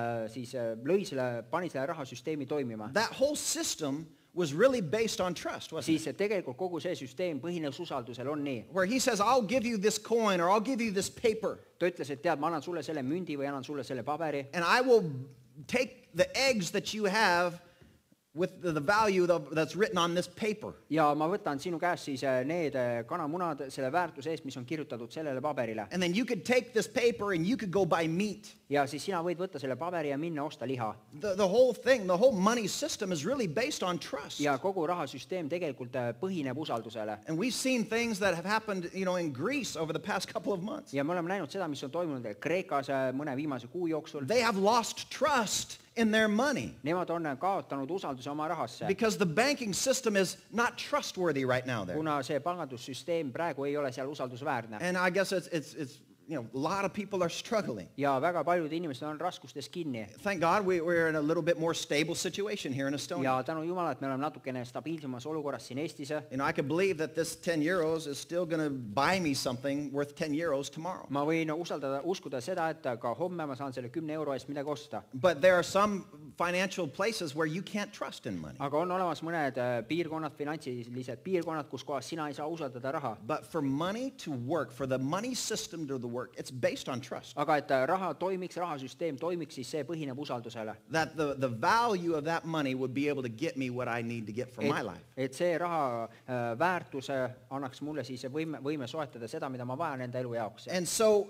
lõi selle, pani selle rahasüsteemi toimima. That whole system was really based on trust, wasn't it? siis tegelikult kogu see süsteem põhines usaldusel, on nii. Where he says, I'll give you this coin or I'll give you this paper. ta ütles, et tead, ma annan sulle selle mündi või annan sulle selle paberi. And I will take the eggs that you have with the value that's written on this paper. ja ma võtan sinu käest siis need kanamunad selle väärtuse eest, mis on kirjutatud sellele paberile. And then you could take this paper and you could go buy meat. ja siis sina võid võtta selle paberi ja minna osta liha. The whole thing, the whole money system is really based on trust. ja kogu rahasüsteem tegelikult põhineb usaldusele. And we've seen things that have happened, in Greece over the past couple of months. ja me oleme näinud seda, mis on toimunud Kreekas mõne viimase kuu jooksul. They have lost trust in their money. Nemad on kaotanud usalduse oma rahasse. Because the banking system is not trustworthy right now there. kuna see pangandussüsteem praegu ei ole seal usaldusväärne. And I guess it's a lot of people are struggling. ja väga paljud inimesed on raskustes kinni. Thank God we're in a little bit more stable situation here in Estonia. ja tänu Jumala, et me oleme natukene stabiilsemas olukorras siin Eestis. I can believe that this 10 euros is still going to buy me something worth 10 euros tomorrow. ma võin uskuda seda, et ka homme ma saan selle 10 euro eest midagi osta. But there are some financial places where you can't trust in money. aga on olemas mõned piirkonnad, finantsilised piirkonnad, kus kohas sina ei saa usaldada raha. But for money to work, for the money system to work, it's based on trust. aga et raha toimiks, rahasüsteem toimiks, siis see põhineb usaldusele. That the value of that money would be able to get me what I need to get for my life. et see raha väärtuse annaks mulle siis võime soetada seda, mida ma vajan enda elu jaoks. And so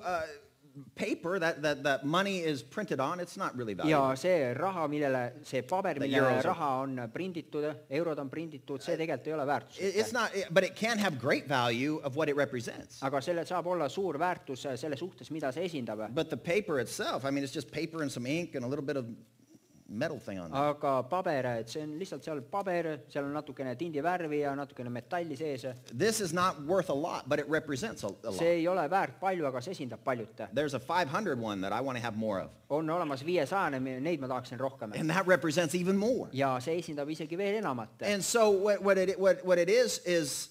paper that money is printed on, it's not really valuable. ja see raha, see paber, millele raha on prinditud, eurod on prinditud, see tegelikult ei ole väärtuslik. It's not, but it can have great value of what it represents. aga sellel saab olla suur väärtus selle suhtes, mida see esindab. But the paper itself, I mean, it's just paper and some ink and a little bit of metal thing on it. aga paber, et see on lihtsalt seal paber, seal on natukene tindivärvi ja natukene metalli sees. This is not worth a lot, but it represents a lot. see ei ole väärt palju, aga see esindab paljut. There's a 500 one that I want to have more of. on olemas 500, neid ma tahaksin rohkem. And that represents even more. ja see esindab isegi veel enamat. And so what it is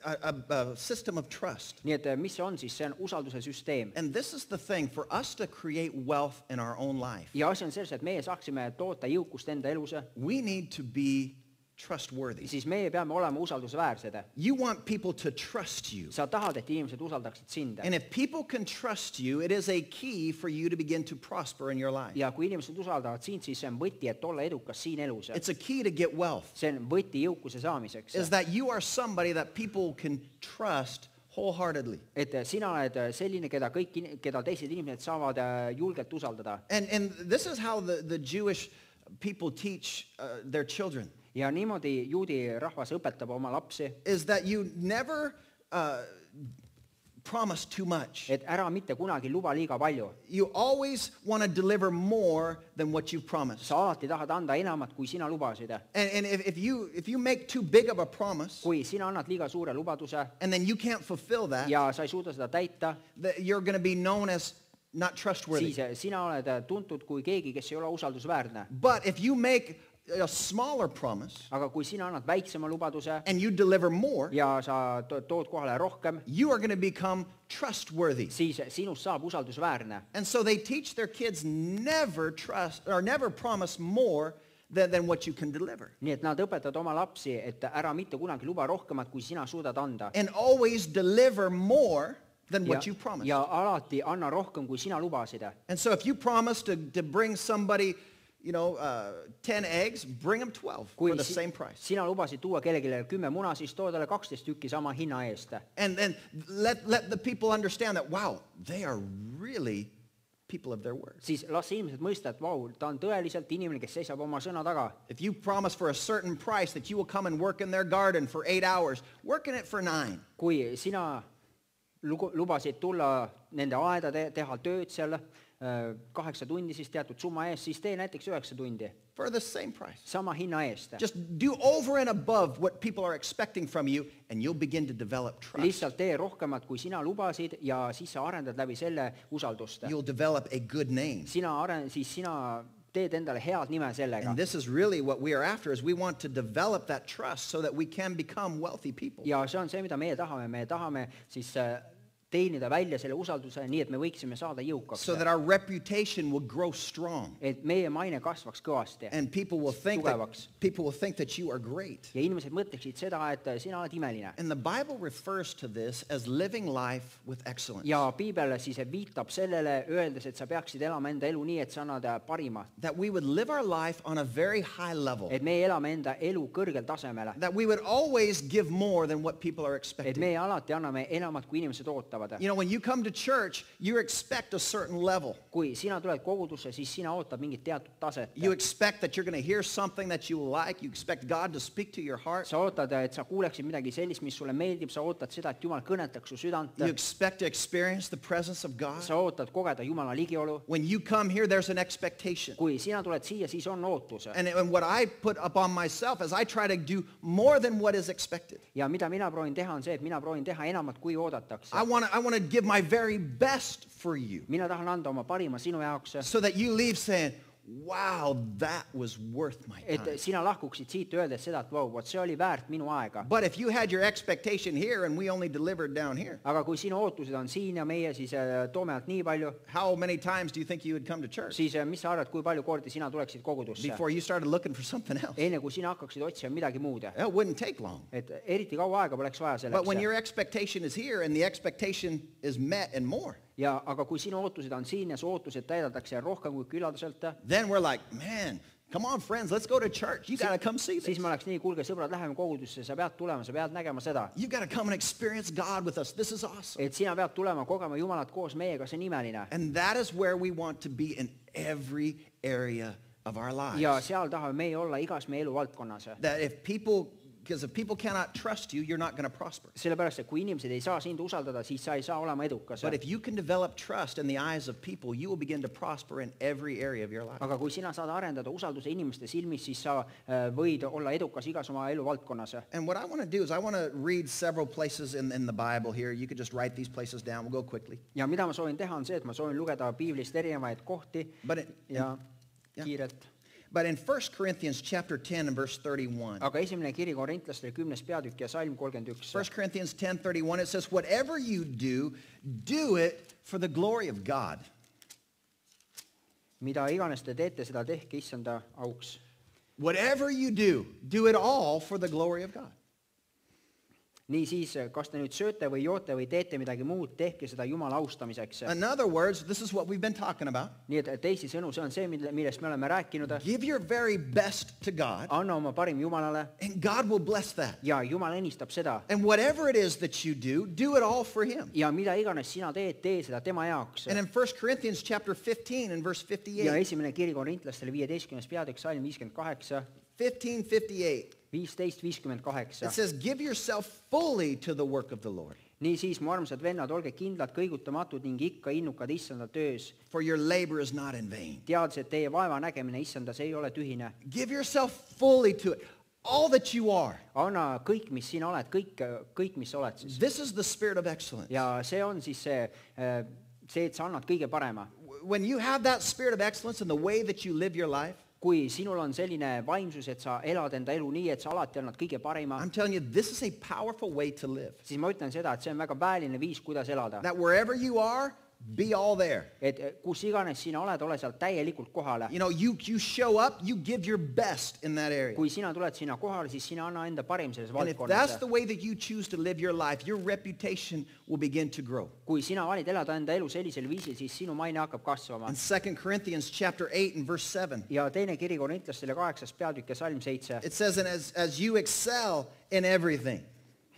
a system of trust. nii et mis see on siis? see on usalduse süsteem. And this is the thing, for us to create wealth in our own life. ja asi on selles, et meie saaksime toota jõukust enda elus. We need to be trustworthy. siis meie peame olema usaldusväärsed. You want people to trust you. sa tahad, et inimesed usaldaksid sind. And if people can trust you, it is a key for you to begin to prosper in your life. ja kui inimesed usaldavad sind, siis see on võti, et olla edukas siin elus. It's a key to get wealth. see on võti jõukuse saamiseks. Is that you are somebody that people can trust wholeheartedly. et sina oled selline, keda teised inimesed saavad julgelt usaldada. And this is how the Jewish people teach their children. ja niimoodi juudi rahvas õpetab oma lapsi. Is that you never promise too much. et ära mitte kunagi luba liiga palju. You always want to deliver more than what you've promised. sa alati tahad anda enamat, kui sina lubasid. And if you make too big of a promise, kui sina annad liiga suure lubaduse and then you can't fulfill that, ja sa ei suuda seda täita, you're going to be known as not trustworthy. siis sina oled tuntud kui keegi, kes ei ole usaldusväärne. But if you make a smaller promise, aga kui sina annad väiksema lubaduse and you deliver more, ja sa tood kohale rohkem, you are going to become trustworthy. siis sinust saab usaldusväärne. And so they teach their kids never trust or never promise more than what you can deliver. nii et nad õpetavad oma lapsi, et ära mitte kunagi luba rohkemat, kui sina suudad anda. And always deliver more than what you promised. ja alati anna rohkem, kui sina lubasid. And so if you promise to bring somebody 10 eggs, bring them 12 for the same price. sina lubasid tuua kellelegi 10 muna, siis too talle 12 tükki sama hinna eest. And then let the people understand that, wow, they are really people of their word. siis las inimesed mõista, et vau, ta on tõeliselt inimene, kes seisab oma sõna taga. If you promise for a certain price that you will come and work in their garden for 8 hours, work in it for 9. Kui sina lubasid tulla nende aeda teha tööd seal 8 tundi siis teatud summa eest, siis tee näiteks 9 tundi. For the same price. Sama hinna eest. Just do over and above what people are expecting from you, and you'll begin to develop trust. Lihtsalt tee rohkemat, kui sina lubasid, ja siis sa arendad läbi selle usaldust. You'll develop a good name. Siis sina teed endale head nime sellega. And this is really what we are after, is we want to develop that trust so that we can become wealthy people. Ja see on see, mida meie tahame. Me tahame siis teenida välja selle usalduse, nii et me võiksime saada jõukaks. So that our reputation will grow strong. Et meie maine kasvaks kõvasti. And people will think that you are great. Ja inimesed mõtleksid seda, et sina oled imeline. And the Bible refers to this as living life with excellence. Ja Piibel siis viitab sellele, öeldes, et sa peaksid elama enda elu nii, et sa annad parima. That we would live our life on a very high level. Et me elame enda elu kõrgel tasemele. That we would always give more than what people are expecting. Et me alati anname enamat, kui inimesed ootavad. You know, when you come to church, you expect a certain level. Kui sina tuled kogudusse, siis sina ootad mingit teatud taset. You expect that you're going to hear something that you like. You expect God to speak to your heart. Sa ootad, et sa kuuleksid midagi sellist, mis sulle meeldib. Sa ootad seda, et Jumal kõnetaks su südant. You expect to experience the presence of God. Sa ootad kogeda Jumala ligiolu. When you come here, there's an expectation. Kui sina tuled siia, siis on ootus. And what I put upon myself is I try to do more than what is expected. Ja mida mina proovin teha on see, et mina proovin teha enamat, kui oodatakse. I want to give my very best for you. Mina tahan anda oma parima sinu jaoks. So that you leave saying, wow, that was worth my time. Et sina lahkuksid siit öeldes seda, et vau, see oli väärt minu aega. But if you had your expectation here and we only delivered down here. Aga kui sinu ootused on siin ja meie siis toome alt nii palju. How many times do you think you would come to church? Siis mis sa arvad, kui palju kordi sina tuleksid kogudusse? Before you started looking for something else. Enne kui sina hakkaksid otsima midagi muud. It wouldn't take long. Et eriti kaua aega poleks vaja selleks. But when your expectation is here and the expectation is met and more. Ja aga kui sinu ootused on siin ja su ootused täidetakse rohkem kui küllaldaselt. Then we're like, man, come on friends, let's go to church. You got to come see this. Siis ma oleks nii, kuulge sõbrad, läheme kogudusse, sa pead tulema, sa pead nägema seda. You got to come and experience God with us. This is awesome. Et sina pead tulema kogema Jumalat koos meiega, see on imeline. And that is where we want to be in every area of our lives. Ja seal tahame meie olla igas meie elu valdkonnas. That because if people cannot trust you, you're not going to prosper. Sellepärast, et kui inimesed ei saa sind usaldada, siis sa ei saa olema edukas. But if you can develop trust in the eyes of people, you will begin to prosper in every area of your life. Aga kui sina saad arendada usalduse inimeste silmis, siis sa võid olla edukas igas oma elu valdkonnas. And what I want to do is I want to read several places in the Bible here. You could just write these places down. We'll go quickly. Ja mida ma soovin teha on see, et ma soovin lugeda Piiblist erinevaid kohti ja kiirelt. But in 1 Corinthians chapter 10 and verse 31. Aga esimene kiri Korintlastele 10. peatükk ja salm 31. 1 Corinthians 10:31 it says, whatever you do, do it for the glory of God. Mida iganes te teete, seda tehke issanda auks. Whatever you do it all for the glory of God. Nii siis, kas te nüüd sööte või joote või teete midagi muud, tehke seda Jumala austamiseks. In other words, this is what we've been talking about. Nii et teisi sõnu, see on see, millest me oleme rääkinud. Give your very best to God. Anna oma parim Jumalale. And God will bless that. Ja Jumal ennistab seda. And whatever it is that you do it all for Him. Ja mida iganes sina teed, tee seda tema jaoks. And in 1 Corinthians chapter 15 and verse 58. Ja esimene kiri Korintlastele 15. peatükk salm 58. 15:58. 15:58. It says, give yourself fully to the work of the Lord. Nii siis, mu armsad vennad, olge kindlad, kõigutamatud ning ikka innukad issanda töös. For your labor is not in vain. Teades, et teie vaeva nägemine issanda, see ei ole tühine. Give yourself fully to it. All that you are. Anna kõik, mis sina oled, kõik, mis oled siis. This is the spirit of excellence. Ja see on siis see, et sa annad kõige parema. When you have that spirit of excellence in the way that you live your life. Kui sinul on selline vaimsus, et sa elad enda elu nii, et sa alati annad kõige parima. I'm telling you, this is a powerful way to live. Siis ma ütlen seda, et see on väga väeline viis, kuidas elada. That wherever you are, be all there. Et kus iganes sina oled, ole seal täielikult kohale. You know, you show up, you give your best in that area. Kui sina tuled sinna kohale, siis sina anna enda parim selles valdkonnas. And if that's the way that you choose to live your life, your reputation will begin to grow. Kui sina valid elada enda elu sellisel viisil, siis sinu maine hakkab kasvama. In 2 Corinthians chapter 8 and verse 7. Ja teine kiri Korintlastele 8. peatükk ja salm 7. It says, and as you excel in everything.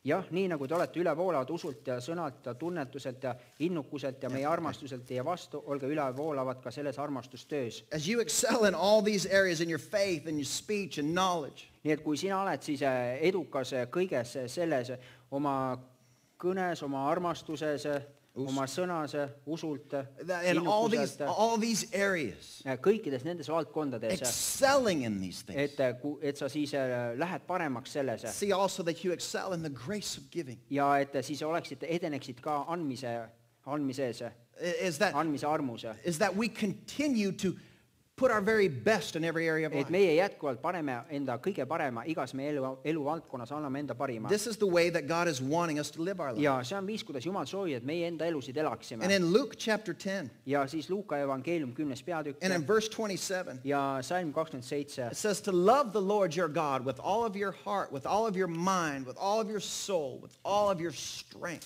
jah, nii nagu te olete ülevoolavad usult ja sõnalt ja tunnetuselt ja innukuselt ja meie armastuselt teie vastu, olge ülevoolavad ka selles armastustöös. As you excel in all these areas in your faith and your speech and knowledge, Nii et kui sina oled siis edukas kõiges selles oma kõnes, oma armastuses, oma sõnas, usult, in innukuselt, all these areas, kõikides nendes valdkondades, excelling in these things, et sa siis lähed paremaks selles see also that you excel in the grace of giving. ja et siis edeneksid ka andmises, andmise armus. Is that we continue to put our very best in every area of Et life. meie jätkuvalt paneme enda kõige parema, igas meie eluvaldkonnas anname enda parima. This is the way that God is wanting us to live our life. Ja see on viis, kuidas Jumal soovib, et meie enda elusid elaksime. And in Luke chapter 10 Ja siis Luuka evangeelium 10. peatükk and in verse 27, ja salm 27. it says to love the Lord your God with all of your heart, with all of your mind, with all of your soul, with all of your strength.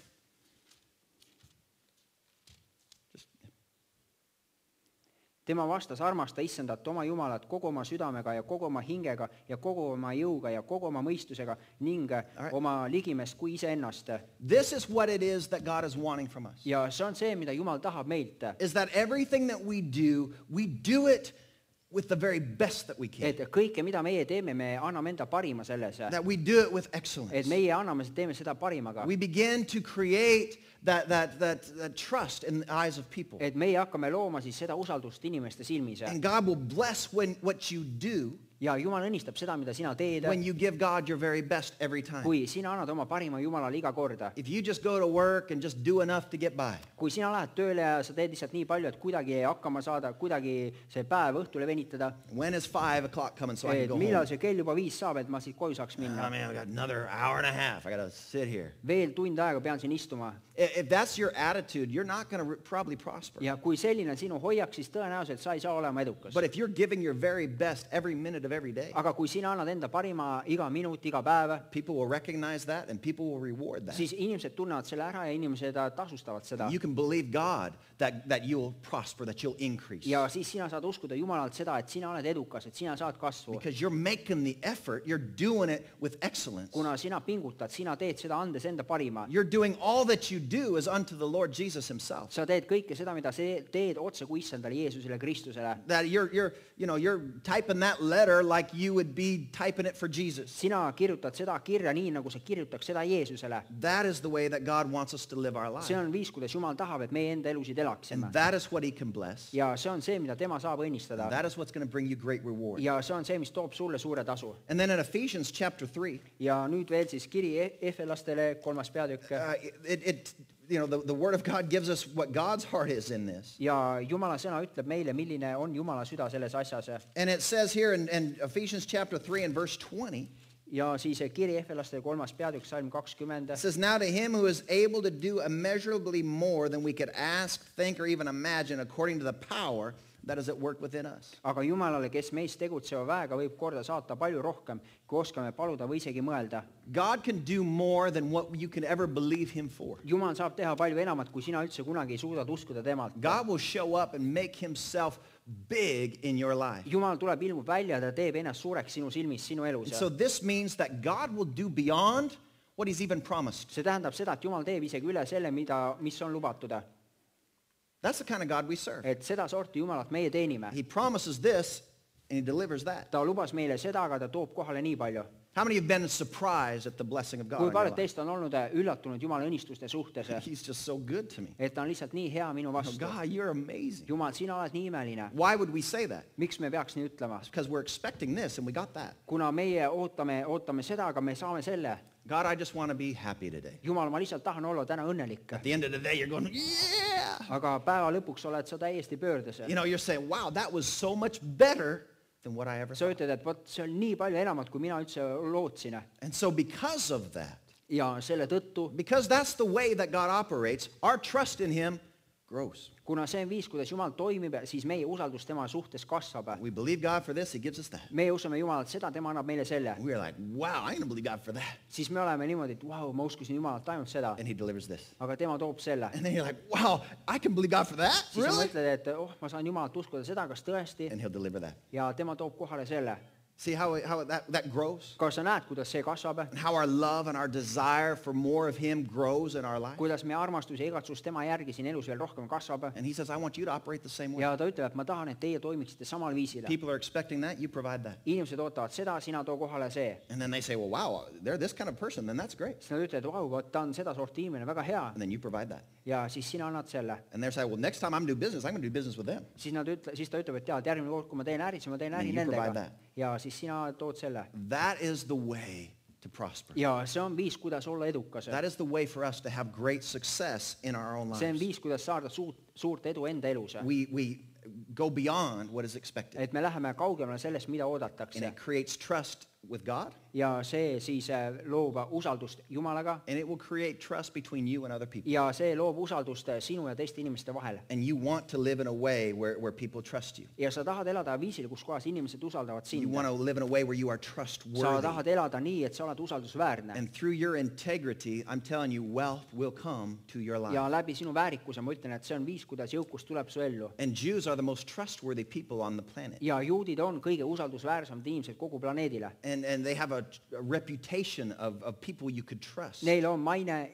Tema vastas, armasta issandat oma Jumalat kogu oma südamega ja kogu oma hingega ja kogu oma jõuga ja kogu oma mõistusega ning oma ligimest kui iseennast. This is what it is that God is wanting from us. Ja see on see, mida Jumal tahab meilt. Is that everything that we do it with the very best that we can. Et kõike, mida meie teeme, me anname enda parima selles. That we do it with excellence. Et meie teeme seda parimaga. We begin to create that trust in the eyes of people. Et meie hakkame looma siis seda usaldust inimeste silmis. And God will bless what you do Ja Jumal õnnistab seda, mida sina teed, when you give God your very best every time. kui sina annad oma parima Jumalale iga korda. If you just go to work and just do enough to get by, Kui sina lähed tööle ja sa teed lihtsalt nii palju, et kuidagi hakkama saada, kuidagi see päev õhtule venitada, when is 5 o'clock coming so I et can go millal home? see kell juba 5 saab, et ma siit koju saaks Oh minna. man, I got another hour and a half. I got to sit here. Veel tund aega pean siin istuma. If that's your attitude, you're not going to probably prosper. Ja kui selline on sinu hoiak, siis tõenäoliselt sa ei saa olema edukas. But if you're giving your very best every minute of every day, Aga kui sina annad enda parima iga minut, iga päev, people will recognize that and people will reward that. siis inimesed tunnevad selle ära ja inimesed tasustavad seda. You can believe God that you'll prosper, that you'll increase. Ja siis sina saad uskuda Jumalalt seda, et sina oled edukas, et sina saad kasvu. Because you're making the effort, you're doing it with excellence. Kuna sina pingutad, sina teed seda andes enda parima. You're doing all that you do is unto the Lord Jesus himself. Sa teed kõike seda, mida sa teed otse kui issandale Jeesusele Kristusele. That you're typing that letter like you would be typing it for Jesus. Sina kirjutad seda kirja nii, nagu sa kirjutaks seda Jeesusele. That is the way that God wants us to live our life. See on viis, kuidas Jumal tahab, et meie enda elusid elaksime. And that is what he can bless. Ja see on see, mida tema saab õnnistada. That is what's going to bring you great reward. Ja see on see, mis toob sulle suure tasu. And then in Ephesians chapter 3, Ja nüüd veel siis kiri Efelastele 3. peatükk. the word of God gives us what God's heart is in this. Ja Jumala sõna ütleb meile, milline on Jumala süda selles asjas. And it says here in Ephesians chapter 3 and verse 20, Ja siis kiri Efelastele 3. peatükk, salm 20. it says, now to him who is able to do immeasurably more than we could ask, think, or even imagine according to the power that is at work within us. Aga Jumalale, kes meist tegutseva väega võib korda saata palju rohkem, kui oskame paluda või isegi mõelda. God can do more than what you can ever believe him for. Jumal saab teha palju enamat, kui sina üldse kunagi ei suudad uskuda temalt. God will show up and make himself big in your life. Jumal tuleb, ilmub välja, ta teeb ennast suureks sinu silmis, sinu elus. So this means that God will do beyond what he's even promised. See tähendab seda, et Jumal teeb isegi üle selle, mis on lubatud. That's the kind of God we serve. Et seda sorti Jumalat meie teenime. He promises this and he delivers that. Ta lubas meile seda, aga ta toob kohale nii palju. How many have been surprised at the blessing of God? Kui in your paljud life? teist on olnud üllatunud Jumala õnnistuste suhtes, He's just so good to me. et ta on lihtsalt nii hea minu Oh, vastu. God, you're amazing. Jumal, sina oled nii imeline. Why would we say that? Miks me peaks nii ütlema? Because we're expecting this and we got that. Kuna meie ootame seda, aga me saame selle. God, I just want to be happy today. Jumal, ma lihtsalt tahan olla täna õnnelik. At the end of the day, you're going, yeah. Aga päeva lõpuks oled sa täiesti pöördes. You're saying, wow, that was so much better than what I ever Sa thought. ütled, et vot see on nii palju enamat, kui mina üldse lootsin. And so because of that, Ja selle tõttu, because that's the way that God operates, our trust in him grows. kuna see on viis, kuidas Jumal toimib, siis meie usaldus tema suhtes kasvab. We believe God for this, he gives us that. Me usume Jumalat seda, tema annab meile selle. We're like, wow, I didn't believe God for that. Siis me oleme niimoodi, et vau, ma uskusin Jumalat ainult seda, And he delivers this. aga tema toob selle. And then you're like, wow, I can believe God for that? Siis sa Really? mõtled, et ma saan Jumalat uskuda seda, kas tõesti, And he'll deliver that. ja tema toob kohale selle. See how that grows? kas sa näed, kuidas see kasvab? And how our love and our desire for more of him grows in our life? kuidas meie armastus ja igatsus tema järgi siin elus veel rohkem kasvab? And he says, I want you to operate the same way. ja ta ütleb, et ma tahan, et teie toimiksite samal viisil. People are expecting that, you provide that. inimesed ootavad seda, sina too kohale see. And then they say, well, wow, they're this kind of person, then that's great. siis nad ütlevad, vau, vot ta on seda sorti inimene, väga hea. And then you provide that. ja siis sina annad selle. And they're saying, well, next time I'm going to do business, I'm going to do business with them. siis ta ütleb, et tead, järgmine kord, kui ma teen äri, siis ma teen äri you provide nendega. that. ja siis sina tood selle. That is the way to prosper. ja see on viis, kuidas olla edukas. That is the way for us to have great success in our own see on lives. viis, kuidas saada suurt edu enda elus. We go beyond what is expected. et me läheme kaugemale sellest, mida oodatakse. And it creates trust with God. ja see siis loob usaldust Jumalaga. And it will create trust between you and other people. ja see loob usaldust sinu ja teiste inimeste vahel. And you want to live in a way where people trust you. ja sa tahad elada viisil, kus kohas inimesed usaldavad You sind. want to live in a way where you are sa trustworthy. tahad elada nii, et sa oled usaldusväärne. And through your integrity, I'm telling you, wealth will come to your life. ja läbi sinu väärikuse ma ütlen, et see on viis, kuidas jõukus tuleb su ellu. And Jews are the most trustworthy people on the planet. ja juudid on kõige usaldusväärsemad inimesed kogu planeedile. And they have a reputation of people you could trust. Neil on maine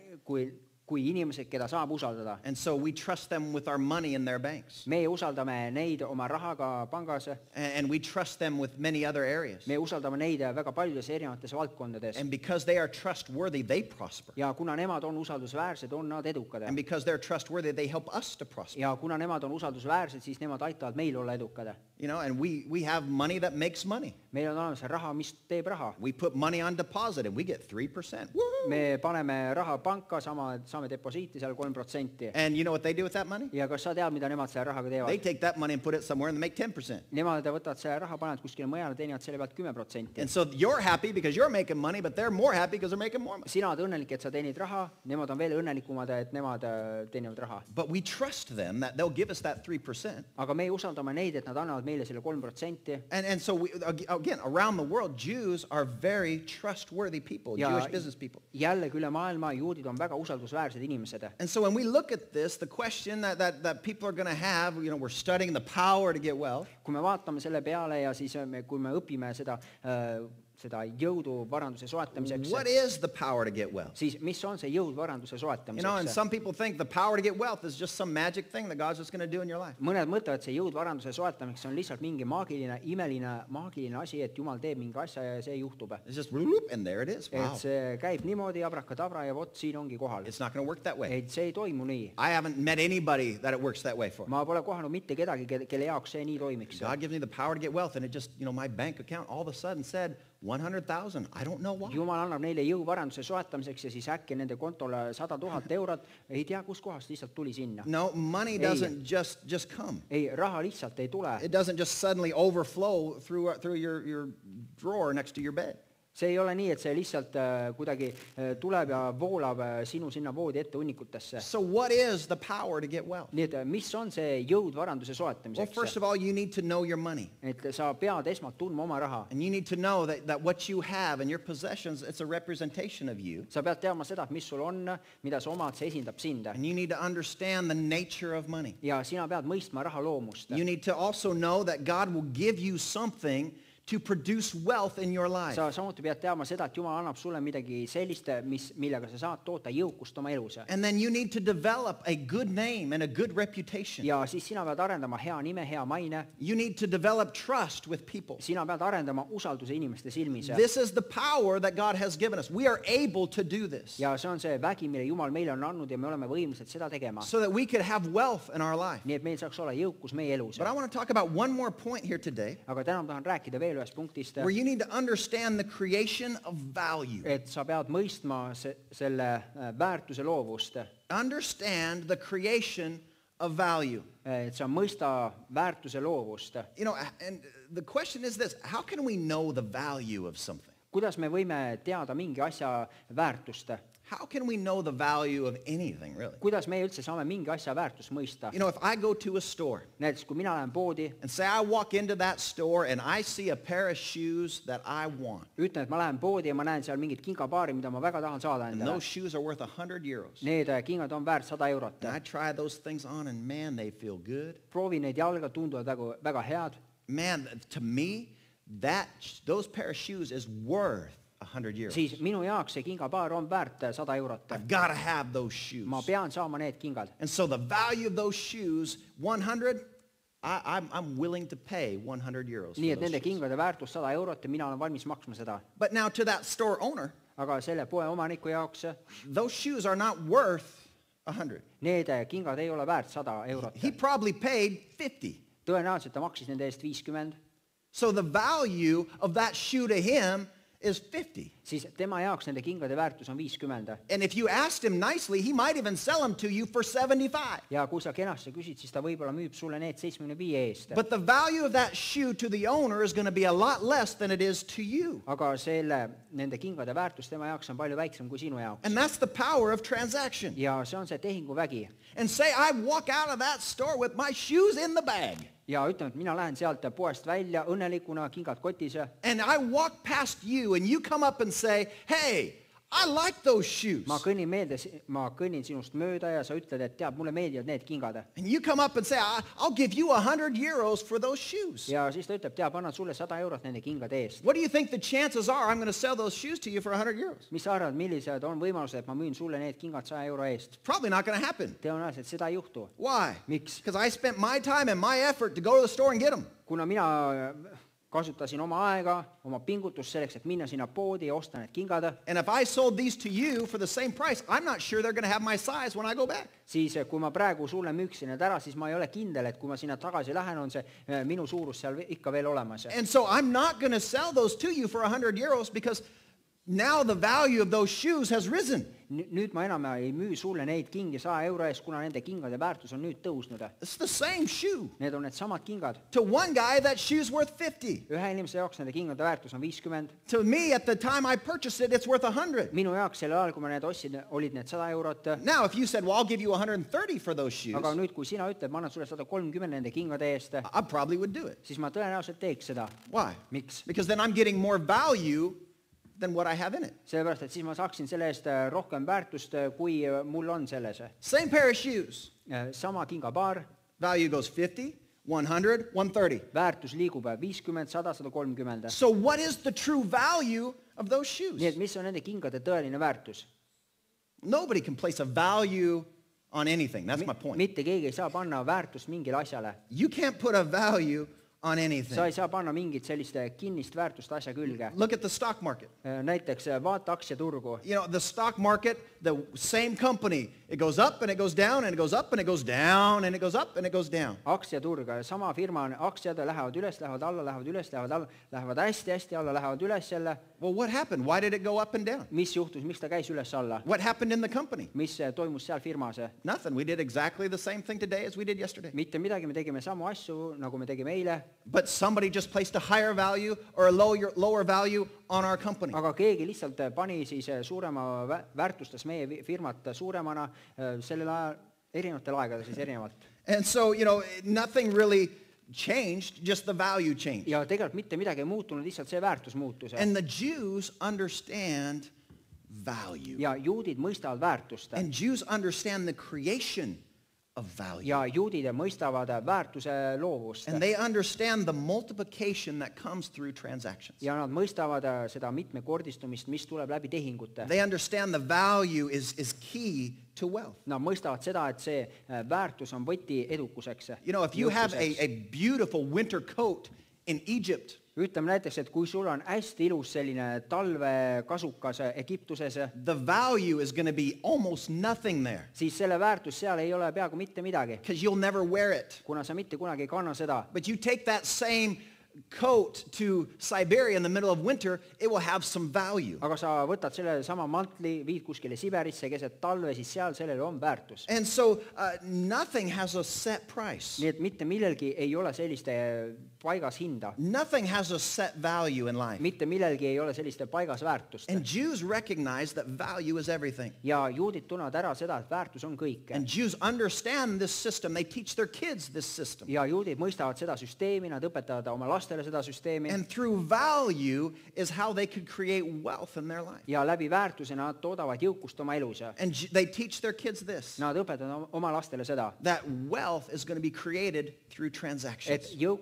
kui inimesed, keda saab usaldada. And so we trust them with our money in their banks. me usaldame neid oma rahaga pangas. And we trust them with many other areas. me usaldame neid väga paljudes erinevates valdkondades. And because they are trustworthy, they prosper. ja kuna nemad on usaldusväärsed, on nad edukad. And because they're trustworthy, they help us to prosper. ja kuna nemad on usaldusväärsed, siis nemad aitavad meil olla edukad. You know, and we have money that makes money. meil on olemas raha, mis teeb raha. We put money on deposit and we get 3%. me paneme raha panka, saame deposiiti seal 3%. And you know what they do with that money? ja kas sa tead, mida nemad selle rahaga They teevad? take that money and put it somewhere and they make 10%. nemad võtavad selle raha, panevad kuskile mujale, teenivad selle pealt 10%. And so you're happy because you're making money, but they're more happy because they're making more money. sina oled õnnelik, et sa teenid raha, nemad on veel õnnelikumad, et nemad teenivad raha. But we trust them that they'll give us that 3%. aga me usaldame neid, et nad annavad meile selle 3%. And so, again, around the world, Jews are very trustworthy people, ja Jewish business people. jällegi üle maailma juudid on väga usaldusväärsed inimesed. And so when we look at this, the question that people are going to have, you know, we're studying the power to get wealth. kui me vaatame selle peale ja siis kui me õpime seda jõudu varanduse soetamiseks, What is the power to get wealth? siis mis on see jõud varanduse You know, and soetamiseks? some people think the power to get wealth is just some magic thing that God's just going to do in your life. mõned mõtlevad, see jõud varanduse soetamiseks on lihtsalt mingi maagiline asi, et Jumal teeb mingi asja ja see juhtub. It's just whoop, and there it is. Wow. et see käib niimoodi, abrakadabra ja vot siin ongi kohal. It's not going to work that way. et see ei toimu nii. I haven't met anybody that it works that way for. ma pole kohanud mitte kedagi, kelle jaoks see nii toimiks. God gives me the power to get wealth, and it just, you know, my bank account all of a sudden said 100,000. I don't know why. Jumal annab neile jõu varanduse soetamiseks ja siis äkki nende kontole 100,000 eurot, ei tea, kus kohast lihtsalt tuli sinna. No, money doesn't just come. ei, raha lihtsalt ei tule. It doesn't just suddenly overflow through your drawer next to your bed. see ei ole nii, et see lihtsalt kuidagi tuleb ja voolab sinu sinna voodi ette hunnikutesse. So what is the power to get wealth? nii et mis on see jõud varanduse Well, soetamiseks? first of all, you need to know your money. et sa pead esmalt tundma oma raha. And you need to know that what you have and your possessions, it's a representation of you. sa pead teadma seda, et mis sul on, mida sa omad, see esindab sind. And you need to understand the nature of money. ja sina pead mõistma raha loomust. You need to also know that God will give you something to produce wealth in your life. sa samuti pead teadma seda, et Jumal annab sulle midagi sellist, millega sa saad toota jõukust oma elus. And then you need to develop a good name and a good reputation. ja siis sina pead arendama hea nime, hea maine. You need to develop trust with people. sina pead arendama usalduse inimeste silmis. This is the power that God has given us. We are able to do this ja see on see vägi, mille Jumal meile on andnud ja me oleme võimelised seda tegema. so that we could have wealth in our life. nii et meil saaks olla jõukus meie elus. But I want to talk about one more point here today aga täna ma tahan rääkida veel ühest punktist, where you need to understand the creation of value. et sa pead mõistma selle väärtuse loovust. Understand the creation of value. et sa mõista väärtuse loovust. You know, and the question is this, how can we know the value of something? kuidas me võime teada mingi asja väärtust? How can we know the value of anything, really? kuidas me üldse saame mingi asja väärtust mõista? You know, if I go to a store näiteks kui mina lähen poodi, and say I walk into that store and I see a pair of shoes that I want, ütlen, et ma lähen poodi ja ma näen seal mingit kingapaari, mida ma väga tahan saada and endale. those shoes are worth 100 euros. Need kingad on väärt 100 eurot. And I try those things on and man, they feel good. proovin neid jalga, tunduvad väga head. Man, to me, those pair of shoes is worth 100 euros. siis minu jaoks see kingapaar on väärt 100 eurot. I've got to have those shoes. ma pean saama need kingad. And so the value of those shoes, 100, I'm willing to pay 100 euros. nii et nende kingade väärtus 100 eurot ja mina olen valmis maksma seda. But now to that store owner, aga selle poe omaniku jaoks those shoes are not worth 100. need kingad ei ole väärt 100 eurot. He probably paid 50. tõenäoliselt ta maksis nende eest 50. So the value of that shoe to him is 50. siis tema jaoks nende kingade väärtus on 50. And if you asked him nicely, he might even sell them to you for 75. ja kui sa kenasti küsid, siis ta võib-olla müüb sulle need 75 eest. But the value of that shoe to the owner is going to be a lot less than it is to you. aga nende kingade väärtus tema jaoks on palju väiksem kui sinu jaoks. And that's the power of transaction. ja see on see tehinguvägi. And say I walk out of that store with my shoes in the bag. ja ütleme, et mina lähen sealt poest välja õnnelikuna, kingad kotis. And I walk past you and you come up and say, hey, I like those shoes. ma kõnnin sinust mööda ja sa ütled, et tead, mulle meeldivad need kingad. And you come up and say, I'll give you 100 euros for those shoes. ja siis ta ütleb, tead, annan sulle 100 eurot nende kingade eest. What do you think the chances are I'm going to sell those shoes to you for 100 euros? mis sa arvad, millised on võimalused, et ma müün sulle need kingad 100 euro eest? Probably not going to happen. tõenäoliselt seda ei juhtu. Why? Miks? Because I spent my time and my effort to go to the store and get them. kuna mina kasutasin oma aega, oma pingutust selleks, et minna sinna poodi ja osta need kingad. And if I sold these to you for the same price, I'm not sure they're going to have my size when I go back. siis kui ma praegu sulle müüksin need ära, siis ma ei ole kindel, et kui ma sinna tagasi lähen, on see minu suurus seal ikka veel olemas. And so I'm not going to sell those to you for 100 euros because now the value of those shoes has risen. nüüd ma enam ei müü sulle neid kingi 100 euro eest, kuna nende kingade väärtus on nüüd tõusnud. It's the same shoe. Need on need samad kingad. To one guy, that shoe's worth 50. ühe inimese jaoks nende kingade väärtus on 50. To me, at the time I purchased it, it's worth 100. minu jaoks sellel ajal, kui ma need ostsin, olid need 100 eurot. Now, if you said, well, I'll give you 130 for those shoes, aga nüüd, kui sina ütled, ma annan sulle 130 nende kingade eest, I probably would do it. siis ma tõenäoliselt teeks seda. Why? Miks? Because then I'm getting more value than what I have in it. sellepärast, et siis ma saaksin selle eest rohkem väärtust, kui mul on selles. Same pair of shoes. sama kingapaar. Value goes 50, 100, 130. väärtus liigub 50, 100, 130. So what is the true value of those shoes? nii et mis on nende kingade tõeline väärtus? Nobody can place a value on anything. That's my point. mitte keegi ei saa panna väärtust mingile asjale. You can't put a value on anything. sa ei saa panna mingit sellist kinnist väärtust asja külge. Look at the stock market. näiteks vaata aktsiaturgu. You know, the stock market, the same company, it goes up and it goes down and it goes up and it goes down and it goes up and it goes down. aktsiaturg, sama firma aktsiad lähevad üles, lähevad alla, lähevad üles, lähevad alla, lähevad hästi-hästi alla, lähevad üles jälle. Well, what happened? Why did it go up and down? mis juhtus, miks ta käis üles-alla? What happened in the company? mis toimus seal firmas? Nothing. We did exactly the same thing today as we did yesterday. mitte midagi, me tegime samu asju, nagu me tegime eile. But somebody just placed a higher value or a lower value on our company. aga keegi lihtsalt pani siis suurema väärtustas meie firmat suuremana sellel ajal, erinevatel aegadel siis erinevalt. And so, you know, nothing really changed, just the value changed. ja tegelikult mitte midagi ei muutunud, lihtsalt see väärtus muutus. And the Jews understand value. ja juudid mõistavad väärtust. And Jews understand the creation of value. ja juudid mõistavad väärtuse loovust. And they understand the multiplication that comes through transactions. ja nad mõistavad seda mitmekordistumist, mis tuleb läbi tehingute. They understand the value is key to wealth. Nad mõistavad seda, et see väärtus on võti edukuseks. You know, if you have a beautiful winter coat in Egypt, ütleme näiteks, et kui sul on hästi ilus selline talvekasukas Egiptuses, the value is going to be almost nothing there. siis selle väärtus seal ei ole peaaegu mitte midagi. Because you'll never wear it. kuna sa mitte kunagi ei kanna seda. But you take that same coat to Siberia in the middle of winter, it will have some value. aga sa võtad selle sama mantli, viid kuskile Siberisse keset talve, siis seal sellel on väärtus. And so nothing has a set price. nii et mitte millelgi ei ole sellist paigas hinda. Nothing has a set value in life. mitte millelgi ei ole sellist paigas väärtust. And Jews recognize that value is everything. ja juudid tunnevad ära seda, et väärtus on kõik. And Jews understand this system. They teach their kids this system. ja juudid mõistavad seda süsteemi, nad õpetavad oma lastele seda süsteemi. And through value is how they could create wealth in their life. ja läbi väärtuse nad toodavad jõukust oma elus. And they teach their kids this. Nad õpetavad oma lastele seda. That wealth is going to be created through et transactions. jõukuse